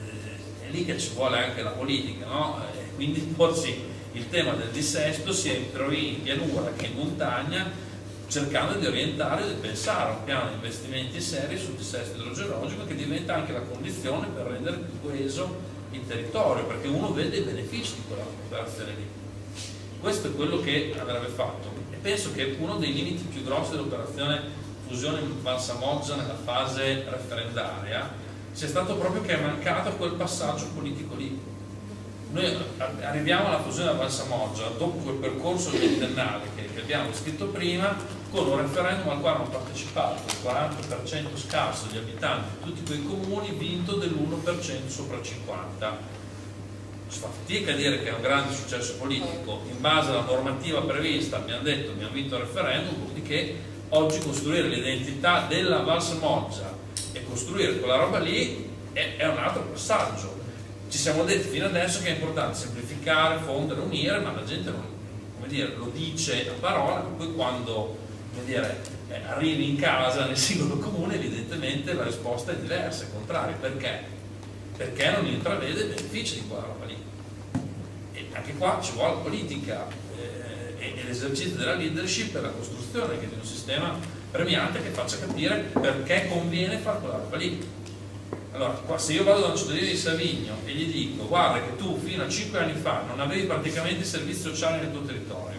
è lì che ci vuole anche la politica, no? Quindi porsi il tema del dissesto sia in pianura che in montagna, cercando di orientare e di pensare a un piano di investimenti seri sul dissesto idrogeologico, che diventa anche la condizione per rendere più coeso il territorio, perché uno vede i benefici di quella operazione lì. Questo è quello che avrebbe fatto, e penso che uno dei limiti più grossi dell'operazione fusione in Val Samoggia nella fase referendaria sia stato proprio che è mancato quel passaggio politico lì. Noi arriviamo alla fusione della Val Samoggia dopo quel percorso ventennale che abbiamo descritto prima, con un referendum al quale hanno partecipato il 40% scarso degli abitanti di tutti quei comuni, vinto dell'1% sopra il 50%. Si fa fatica a dire che è un grande successo politico. In base alla normativa prevista abbiamo detto abbiamo vinto il referendum, dopodiché oggi costruire l'identità della Val Samoggia e costruire quella roba lì è un altro passaggio. Ci siamo detti fino adesso che è importante semplificare, fondere, unire, ma la gente non, come dire, lo dice a parola, poi quando, come dire, arrivi in casa nel singolo comune evidentemente la risposta è diversa, è contraria. Perché? Perché non intravede i benefici di quella roba lì. E anche qua ci vuole la politica e l'esercizio della leadership per la costruzione di un sistema premiante che faccia capire perché conviene fare quella roba lì. Allora, qua, se io vado da un cittadino di Savigno e gli dico guarda che tu fino a 5 anni fa non avevi praticamente i servizi sociali nel tuo territorio,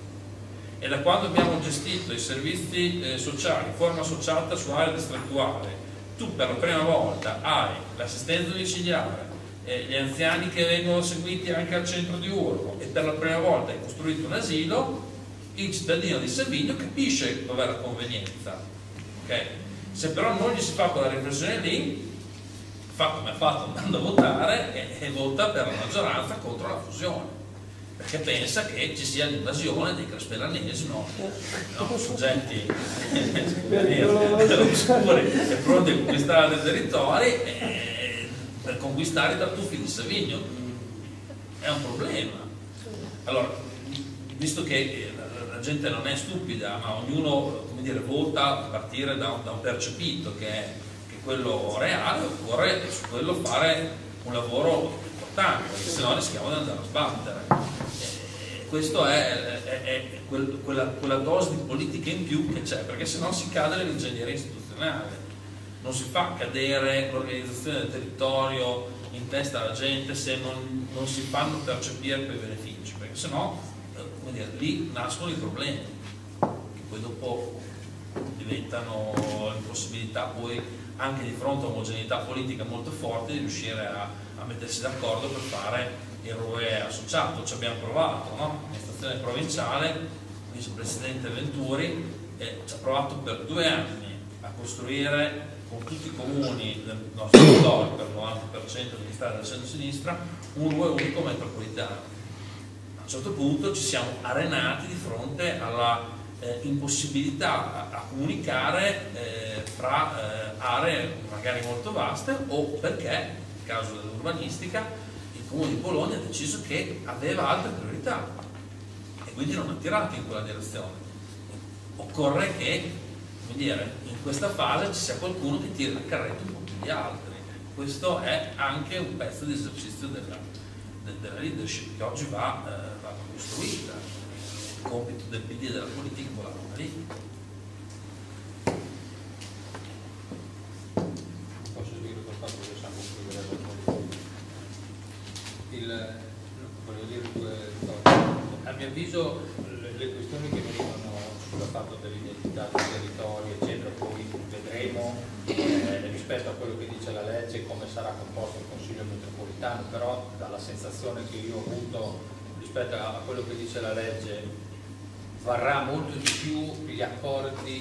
e da quando abbiamo gestito i servizi sociali in forma associata su area distrettuale, tu per la prima volta hai l'assistenza domiciliare, gli anziani che vengono seguiti anche al centro di Urbo, e per la prima volta hai costruito un asilo, il cittadino di Savigno capisce dov'è la convenienza. Okay? Se però non gli si fa quella riflessione lì, fa come ha fatto andando a votare e vota per la maggioranza contro la fusione, perché pensa che ci sia l'invasione dei crespellanesi, no, soggetti oscuri e pronti a conquistare dei territori per conquistare i tartufi di Savigno. È un problema. Allora, visto che la gente non è stupida, ma ognuno, come dire, vota a partire da un percepito che è quello reale, occorre su quello fare un lavoro importante, perché sennò rischiamo di andare a sbattere. Questo è quella dose di politica in più che c'è, perché sennò si cade nell'ingegneria istituzionale, non si fa cadere l'organizzazione del territorio in testa alla gente se non si fanno percepire quei benefici, perché sennò, come dire, lì nascono i problemi, che poi dopo diventano l'impossibilità poi anche di fronte a un'omogeneità politica molto forte di riuscire a mettersi d'accordo per fare il RUE associato. Ci abbiamo provato, no? L'amministrazione provinciale, il vicepresidente Venturi ci ha provato per 2 anni a costruire con tutti i comuni del nostro territorio, per il 90% degli stati del centro-sinistra, un RUE unico metropolitano. A un certo punto ci siamo arenati di fronte alla impossibilità a comunicare fra aree magari molto vaste, o perché, nel caso dell'urbanistica, il Comune di Bologna ha deciso che aveva altre priorità e quindi non ha tirato in quella direzione. Occorre che, come dire, in questa fase ci sia qualcuno che tiri il carretto un po' più di altri. Questo è anche un pezzo di esercizio della leadership che oggi va costruita. compito del PD e della politica quella roba lì. Posso dire per fatto che siamo voglio dire due cose. A mio avviso le questioni che venivano sul fatto dell'identità del territorio eccetera, poi vedremo rispetto a quello che dice la legge come sarà composto il Consiglio metropolitano, però dalla sensazione che io ho avuto rispetto a quello che dice la legge varranno molto di più gli accordi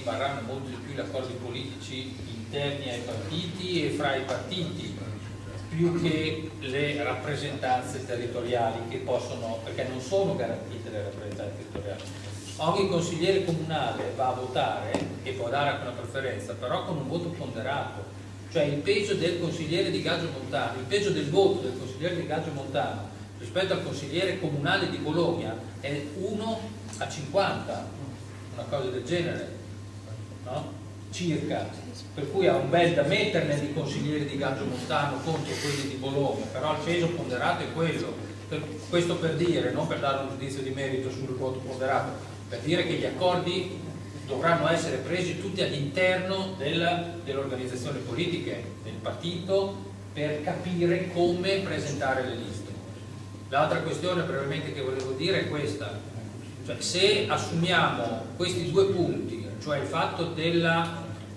politici interni ai partiti e fra i partiti, più che le rappresentanze territoriali che possono, perché non sono garantite le rappresentanze territoriali. Ogni consigliere comunale va a votare e può dare anche una preferenza, però con un voto ponderato, cioè il peso del consigliere di Gaggio Montano, il peso del voto del consigliere di Gaggio Montano rispetto al consigliere comunale di Bologna è 1 a 50, una cosa del genere, no? Circa, per cui ha un bel da metterne di consiglieri di Gaggio Montano contro quelli di Bologna, però il peso ponderato è quello. Questo per dire, non per dare un giudizio di merito sul voto ponderato, per dire che gli accordi dovranno essere presi tutti all'interno delle organizzazioni politiche, del partito, per capire come presentare le liste. L'altra questione brevemente che volevo dire è questa, cioè se assumiamo questi due punti, cioè il fatto della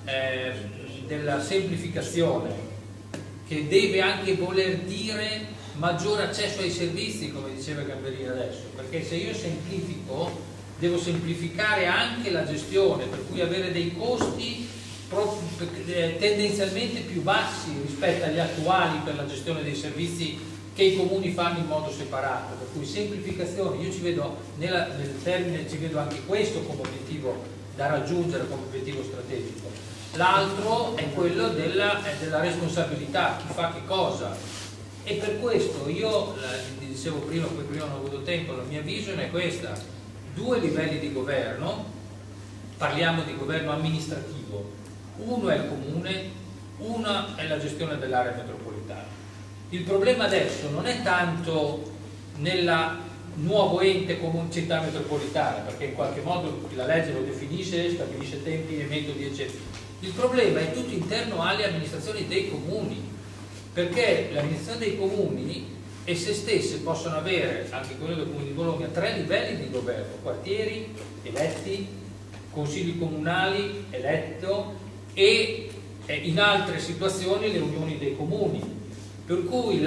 semplificazione, che deve anche voler dire maggiore accesso ai servizi, come diceva Gamberini adesso, perché se io semplifico devo semplificare anche la gestione, per cui avere dei costi tendenzialmente più bassi rispetto agli attuali per la gestione dei servizi che i comuni fanno in modo separato, per cui semplificazione, io ci vedo nel termine, ci vedo anche questo come obiettivo da raggiungere, come obiettivo strategico. L'altro è quello della responsabilità, chi fa che cosa, e per questo io, dicevo prima, poi prima non ho avuto tempo, la mia visione è questa: 2 livelli di governo, parliamo di governo amministrativo, uno è il comune, una è la gestione dell'area metropolitana. Il problema adesso non è tanto nel nuovo ente come città metropolitana, perché in qualche modo la legge lo definisce, stabilisce tempi e metodi eccetera. Il problema è tutto interno alle amministrazioni dei comuni, perché l'amministrazione dei comuni e se stesse possono avere, anche quello del Comune di Bologna, 3 livelli di governo: quartieri eletti, consigli comunali eletto e in altre situazioni le unioni dei comuni. Per cui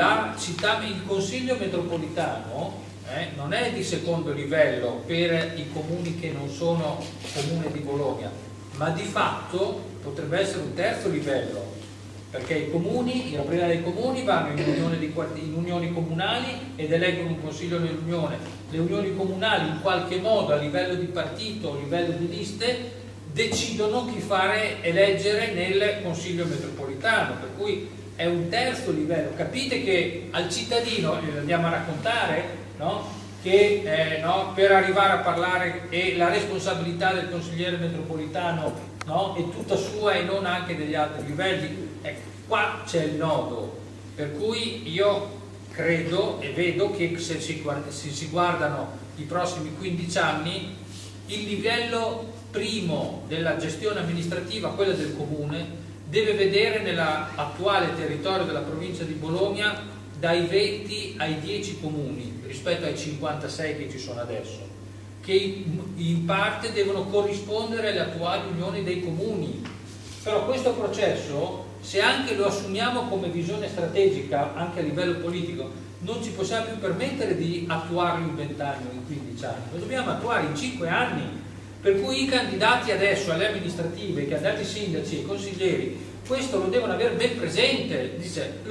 il Consiglio metropolitano non è di secondo livello per i comuni che non sono Comune di Bologna, ma di fatto potrebbe essere un terzo livello, perché i rappresentanti dei comuni vanno in unioni comunali ed eleggono un consiglio nell'unione. Le unioni comunali in qualche modo a livello di partito, a livello di liste, decidono chi fare eleggere nel consiglio metropolitano, per cui è un terzo livello. Capite che al cittadino andiamo a raccontare, no? Che per arrivare a parlare la responsabilità del consigliere metropolitano, no? È tutta sua e non anche degli altri livelli. Ecco, qua c'è il nodo, per cui io credo e vedo che se si guardano i prossimi 15 anni, il livello primo della gestione amministrativa, quella del comune, deve vedere nell'attuale territorio della provincia di Bologna dai 20 ai 10 comuni rispetto ai 56 che ci sono adesso, che in parte devono corrispondere alle attuali unioni dei comuni. Però questo processo, se anche lo assumiamo come visione strategica anche a livello politico, non ci possiamo più permettere di attuarlo in 20 anni o in 15 anni, lo dobbiamo attuare in 5 anni. Per cui i candidati adesso alle amministrative, i candidati sindaci e consiglieri, questo lo devono avere ben presente. Dice,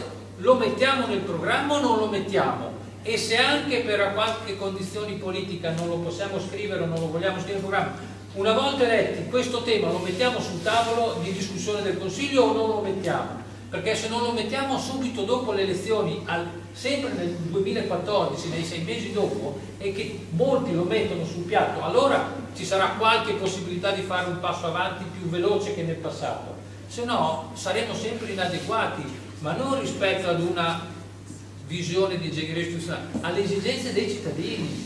lo mettiamo nel programma o non lo mettiamo? E se anche per qualche condizione politica non lo possiamo scrivere o non lo vogliamo scrivere nel programma, una volta eletti questo tema lo mettiamo sul tavolo di discussione del Consiglio o non lo mettiamo? Perché se non lo mettiamo subito dopo le elezioni, sempre nel 2014, nei 6 mesi dopo, e che molti lo mettono sul piatto, allora ci sarà qualche possibilità di fare un passo avanti più veloce che nel passato. Se no saremo sempre inadeguati, ma non rispetto ad una visione di ingegneria istituzionale, alle esigenze dei cittadini.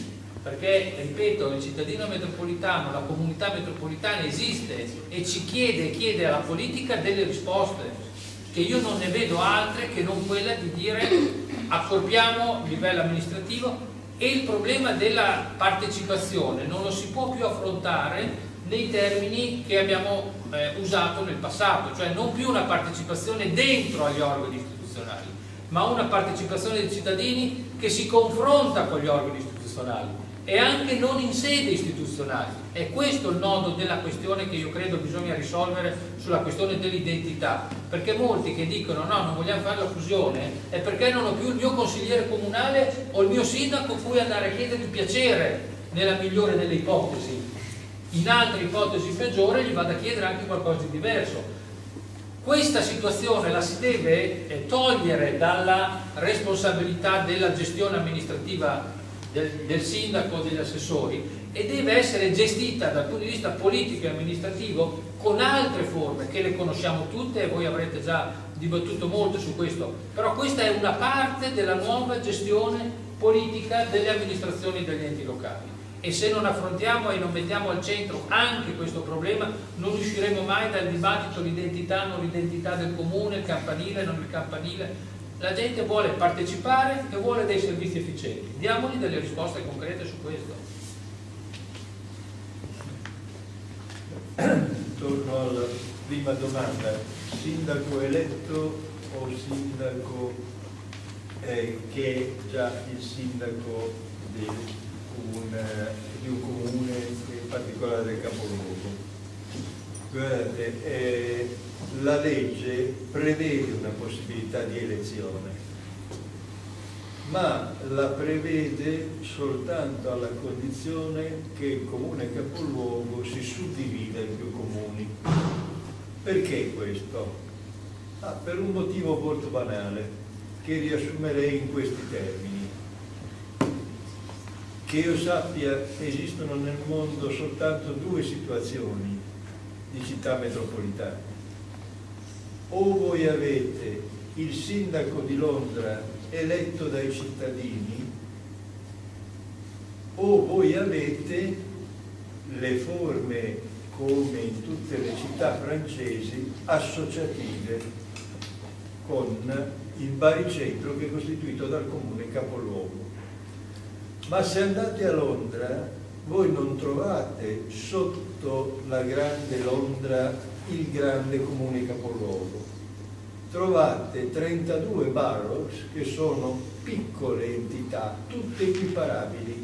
perché, ripeto, il cittadino metropolitano, la comunità metropolitana esiste e ci chiede alla politica delle risposte, che io non ne vedo altre che non quella di dire accorpiamo il livello amministrativo, e il problema della partecipazione non lo si può più affrontare nei termini che abbiamo usato nel passato, cioè non più una partecipazione dentro agli organi istituzionali, ma una partecipazione dei cittadini che si confronta con gli organi istituzionali e anche non in sede istituzionale. È questo il nodo della questione che io credo bisogna risolvere sulla questione dell'identità, perché molti che dicono no, non vogliamo fare la fusione è perché non ho più il mio consigliere comunale o il mio sindaco cui andare a chiedere il piacere, nella migliore delle ipotesi. In altre ipotesi peggiore gli vado a chiedere anche qualcosa di diverso. Questa situazione la si deve togliere dalla responsabilità della gestione amministrativa del sindaco o degli assessori e deve essere gestita dal punto di vista politico e amministrativo con altre forme che le conosciamo tutte e voi avrete già dibattuto molto su questo, però questa è una parte della nuova gestione politica delle amministrazioni degli enti locali. E se non affrontiamo e non mettiamo al centro anche questo problema non usciremo mai dal dibattito l'identità, non l'identità del comune, il campanile, non il campanile. La gente vuole partecipare e vuole dei servizi efficienti, diamogli delle risposte concrete su questo. Torno alla prima domanda: sindaco eletto o sindaco che è già il sindaco di un comune, in particolare del capoluogo? Guardate, la legge prevede una possibilità di elezione, ma la prevede soltanto alla condizione che il comune capoluogo si suddivida in più comuni. Perché questo? Per un motivo molto banale, che riassumerei in questi termini. Che io sappia, esistono nel mondo soltanto due situazioni di città metropolitane. O voi avete il sindaco di Londra eletto dai cittadini, o voi avete le forme, come in tutte le città francesi, associative, con il baricentro che è costituito dal comune capoluogo. Ma se andate a Londra, voi non trovate sotto la grande Londra il grande comune capoluogo. Trovate 32 boroughs che sono piccole entità, tutte equiparabili.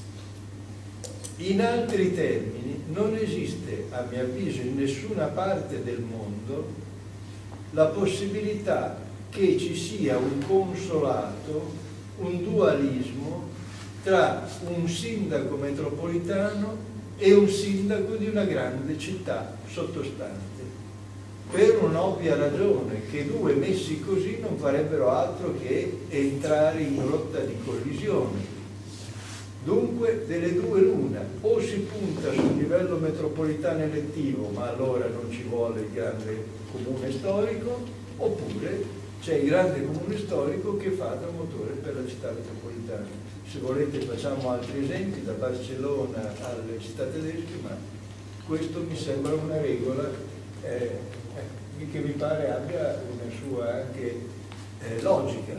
In altri termini, non esiste, a mio avviso, in nessuna parte del mondo la possibilità che ci sia un consolato, un dualismo tra un sindaco metropolitano e un sindaco di una grande città sottostante, per un'ovvia ragione, che due messi così non farebbero altro che entrare in rotta di collisione. Dunque, delle due l'una: o si punta sul livello metropolitano elettivo, ma allora non ci vuole il grande comune storico, oppure c'è il grande comune storico che fa da motore per la città metropolitana. Se volete facciamo altri esempi, da Barcellona alle città tedesche, ma questo mi sembra una regola che mi pare abbia una sua anche logica.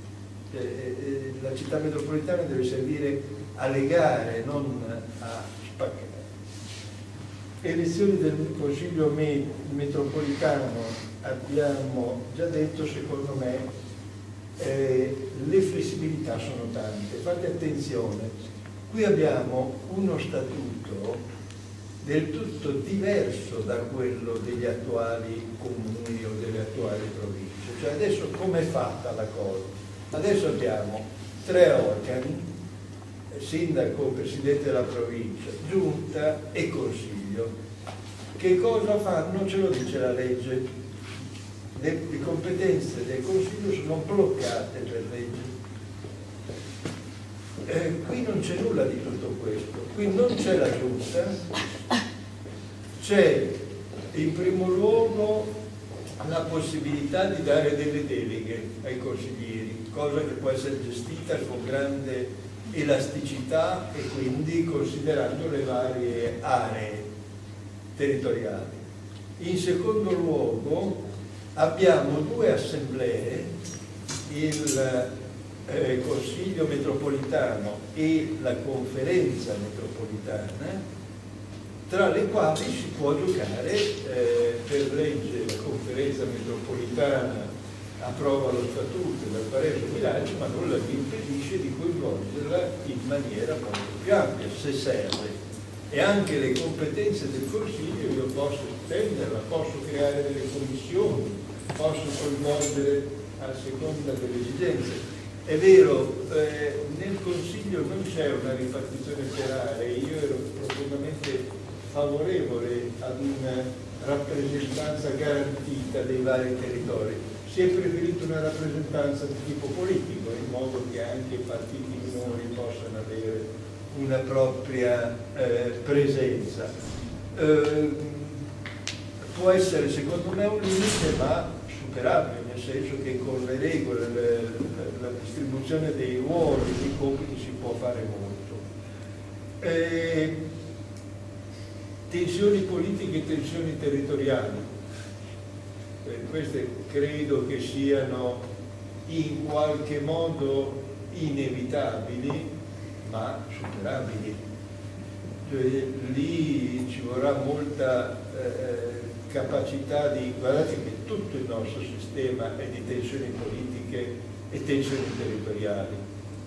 La città metropolitana deve servire a legare, non a spaccare. Elezioni del Consiglio metropolitano, abbiamo già detto, secondo me le flessibilità sono tante. Fate attenzione, qui abbiamo uno statuto del tutto diverso da quello degli attuali comuni o delle attuali province. Cioè adesso com'è fatta la cosa? Adesso abbiamo 3 organi: sindaco, presidente della provincia, giunta e consiglio. Che cosa fanno? Ce lo dice la legge. Le competenze del consiglio sono bloccate per legge. Qui non c'è nulla di tutto questo. Qui non c'è la giunta, c'è in primo luogo la possibilità di dare delle deleghe ai consiglieri, cosa che può essere gestita con grande elasticità e quindi considerando le varie aree territoriali. In secondo luogo abbiamo due assemblee, il Consiglio metropolitano e la Conferenza metropolitana, tra le quali si può giocare per legge. La Conferenza metropolitana approva lo statuto dal pareggio bilancio, ma non la impedisce di coinvolgerla in maniera molto più ampia, se serve. E anche le competenze del Consiglio io posso estenderla, posso creare delle commissioni, posso coinvolgere a seconda delle esigenze. È vero, nel Consiglio non c'è una ripartizione per aree, io ero profondamente favorevole ad una rappresentanza garantita dei vari territori. Si è preferito una rappresentanza di tipo politico, in modo che anche i partiti minori possano avere una propria presenza. Può essere secondo me un limite, ma superabile, nel senso che con le regole, la distribuzione dei ruoli, dei compiti si può fare molto. Tensioni politiche e tensioni territoriali, queste credo che siano in qualche modo inevitabili ma superabili. Cioè, lì ci vorrà molta capacità di... Guardate che tutto il nostro sistema è di tensioni politiche e tensioni territoriali.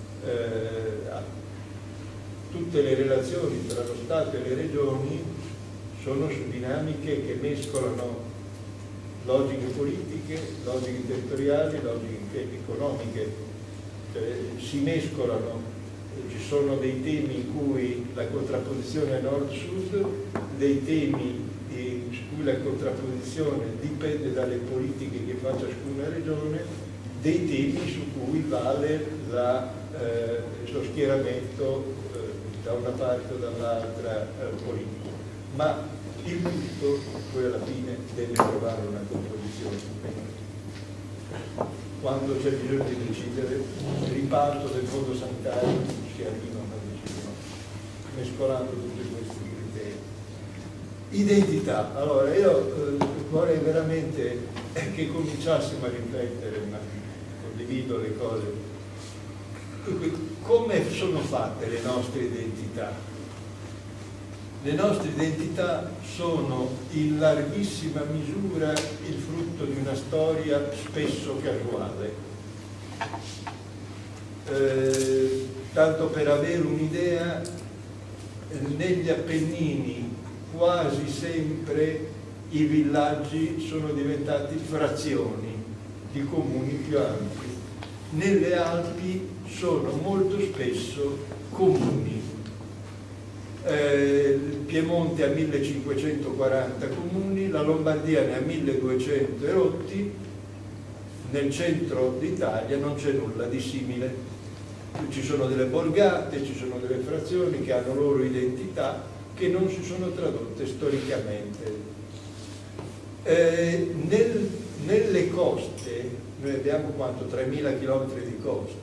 Tutte le relazioni tra lo Stato e le regioni sono su dinamiche che mescolano logiche politiche, logiche territoriali, logiche economiche, si mescolano. Ci sono dei temi in cui la contrapposizione è nord-sud, dei temi su cui la contrapposizione dipende dalle politiche che fa ciascuna regione, dei temi su cui vale lo schieramento da una parte o dall'altra politica. Ma il tutto poi alla fine deve trovare una composizione. Quando c'è bisogno di decidere il riparto del fondo sanitario si arriva a una decisione, mescolando tutti questi criteri. Identità. Allora io vorrei veramente che cominciassimo a riflettere, ma condivido le cose. Come sono fatte le nostre identità? Le nostre identità sono in larghissima misura il frutto di una storia spesso casuale. Tanto per avere un'idea, negli Appennini quasi sempre i villaggi sono diventati frazioni di comuni più ampi. Nelle Alpi sono molto spesso comuni. Il Piemonte ha 1540 comuni, la Lombardia ne ha 1200 e rotti, nel centro d'Italia non c'è nulla di simile. Ci sono delle borgate, ci sono delle frazioni che hanno loro identità che non si sono tradotte storicamente. Nelle coste, noi abbiamo quanto? 3.000 km di coste,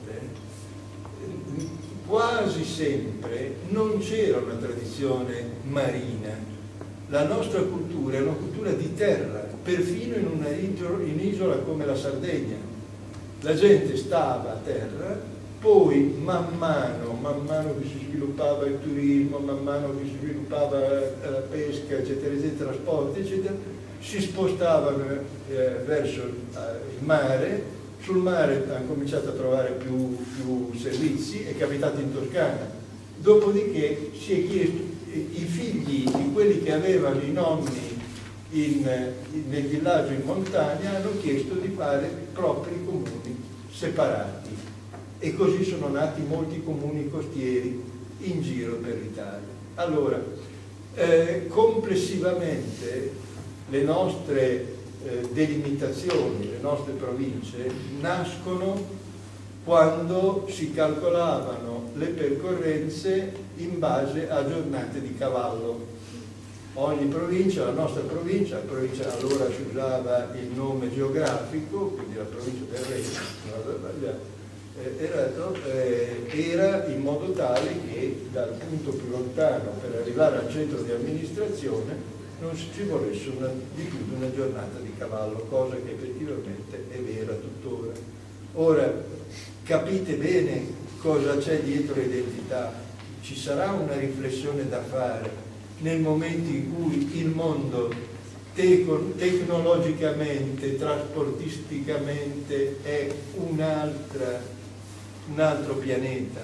quasi sempre non c'era una tradizione marina. La nostra cultura è una cultura di terra, perfino in isola come la Sardegna. La gente stava a terra, poi man mano che si sviluppava il turismo, man mano che si sviluppava la pesca, eccetera, eccetera, trasporti, eccetera, si spostavano verso il mare. Sul mare hanno cominciato a trovare più servizi, è capitato in Toscana. Dopodiché si è chiesto, i figli di quelli che avevano i nonni nel villaggio in montagna hanno chiesto di fare propri comuni separati. E così sono nati molti comuni costieri in giro per l'Italia. Allora, complessivamente le nostre delimitazioni, le nostre province nascono quando si calcolavano le percorrenze in base a giornate di cavallo. Ogni provincia, la nostra provincia allora si usava il nome geografico, quindi la provincia del Regno, era in modo tale che dal punto più lontano per arrivare al centro di amministrazione non ci volesse di più di una giornata di cavallo, cosa che effettivamente è vera tuttora. Ora, capite bene cosa c'è dietro l'identità, ci sarà una riflessione da fare nel momento in cui il mondo tecnologicamente, trasportisticamente è un altro pianeta.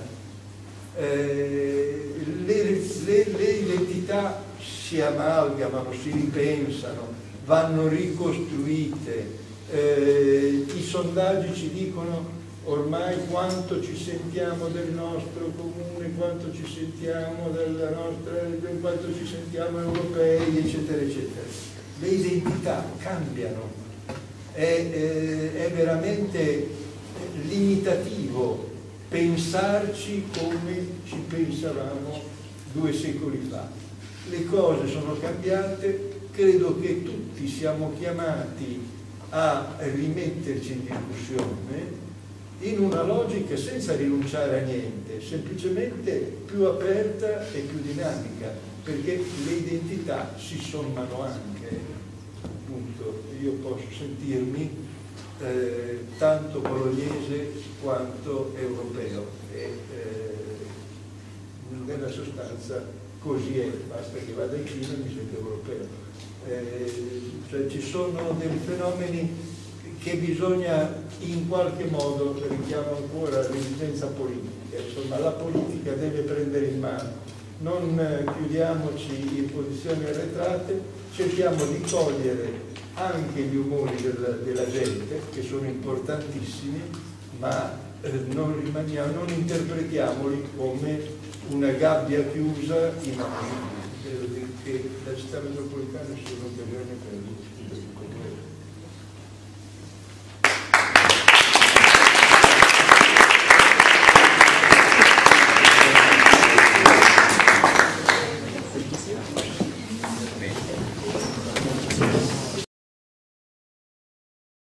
Le identità si amalgamano, si ripensano, vanno ricostruite. I sondaggi ci dicono ormai quanto ci sentiamo del nostro comune, quanto ci sentiamo della nostra, quanto ci sentiamo europei, eccetera, eccetera. Le identità cambiano, è veramente limitativo pensarci come ci pensavamo 2 secoli fa. Le cose sono cambiate, credo che tutti siamo chiamati a rimetterci in discussione in una logica senza rinunciare a niente, semplicemente più aperta e più dinamica, perché le identità si sommano anche, appunto, io posso sentirmi tanto bolognese quanto europeo e nella sostanza così è, basta che vada in Cina e mi sento europeo. Cioè ci sono dei fenomeni che bisogna in qualche modo, richiamo ancora l'esigenza politica, insomma la politica deve prendere in mano, non chiudiamoci in posizioni arretrate, cerchiamo di cogliere anche gli umori della gente, che sono importantissimi, ma non interpretiamoli come una gabbia chiusa in che la città metropolitana sia un'occasione per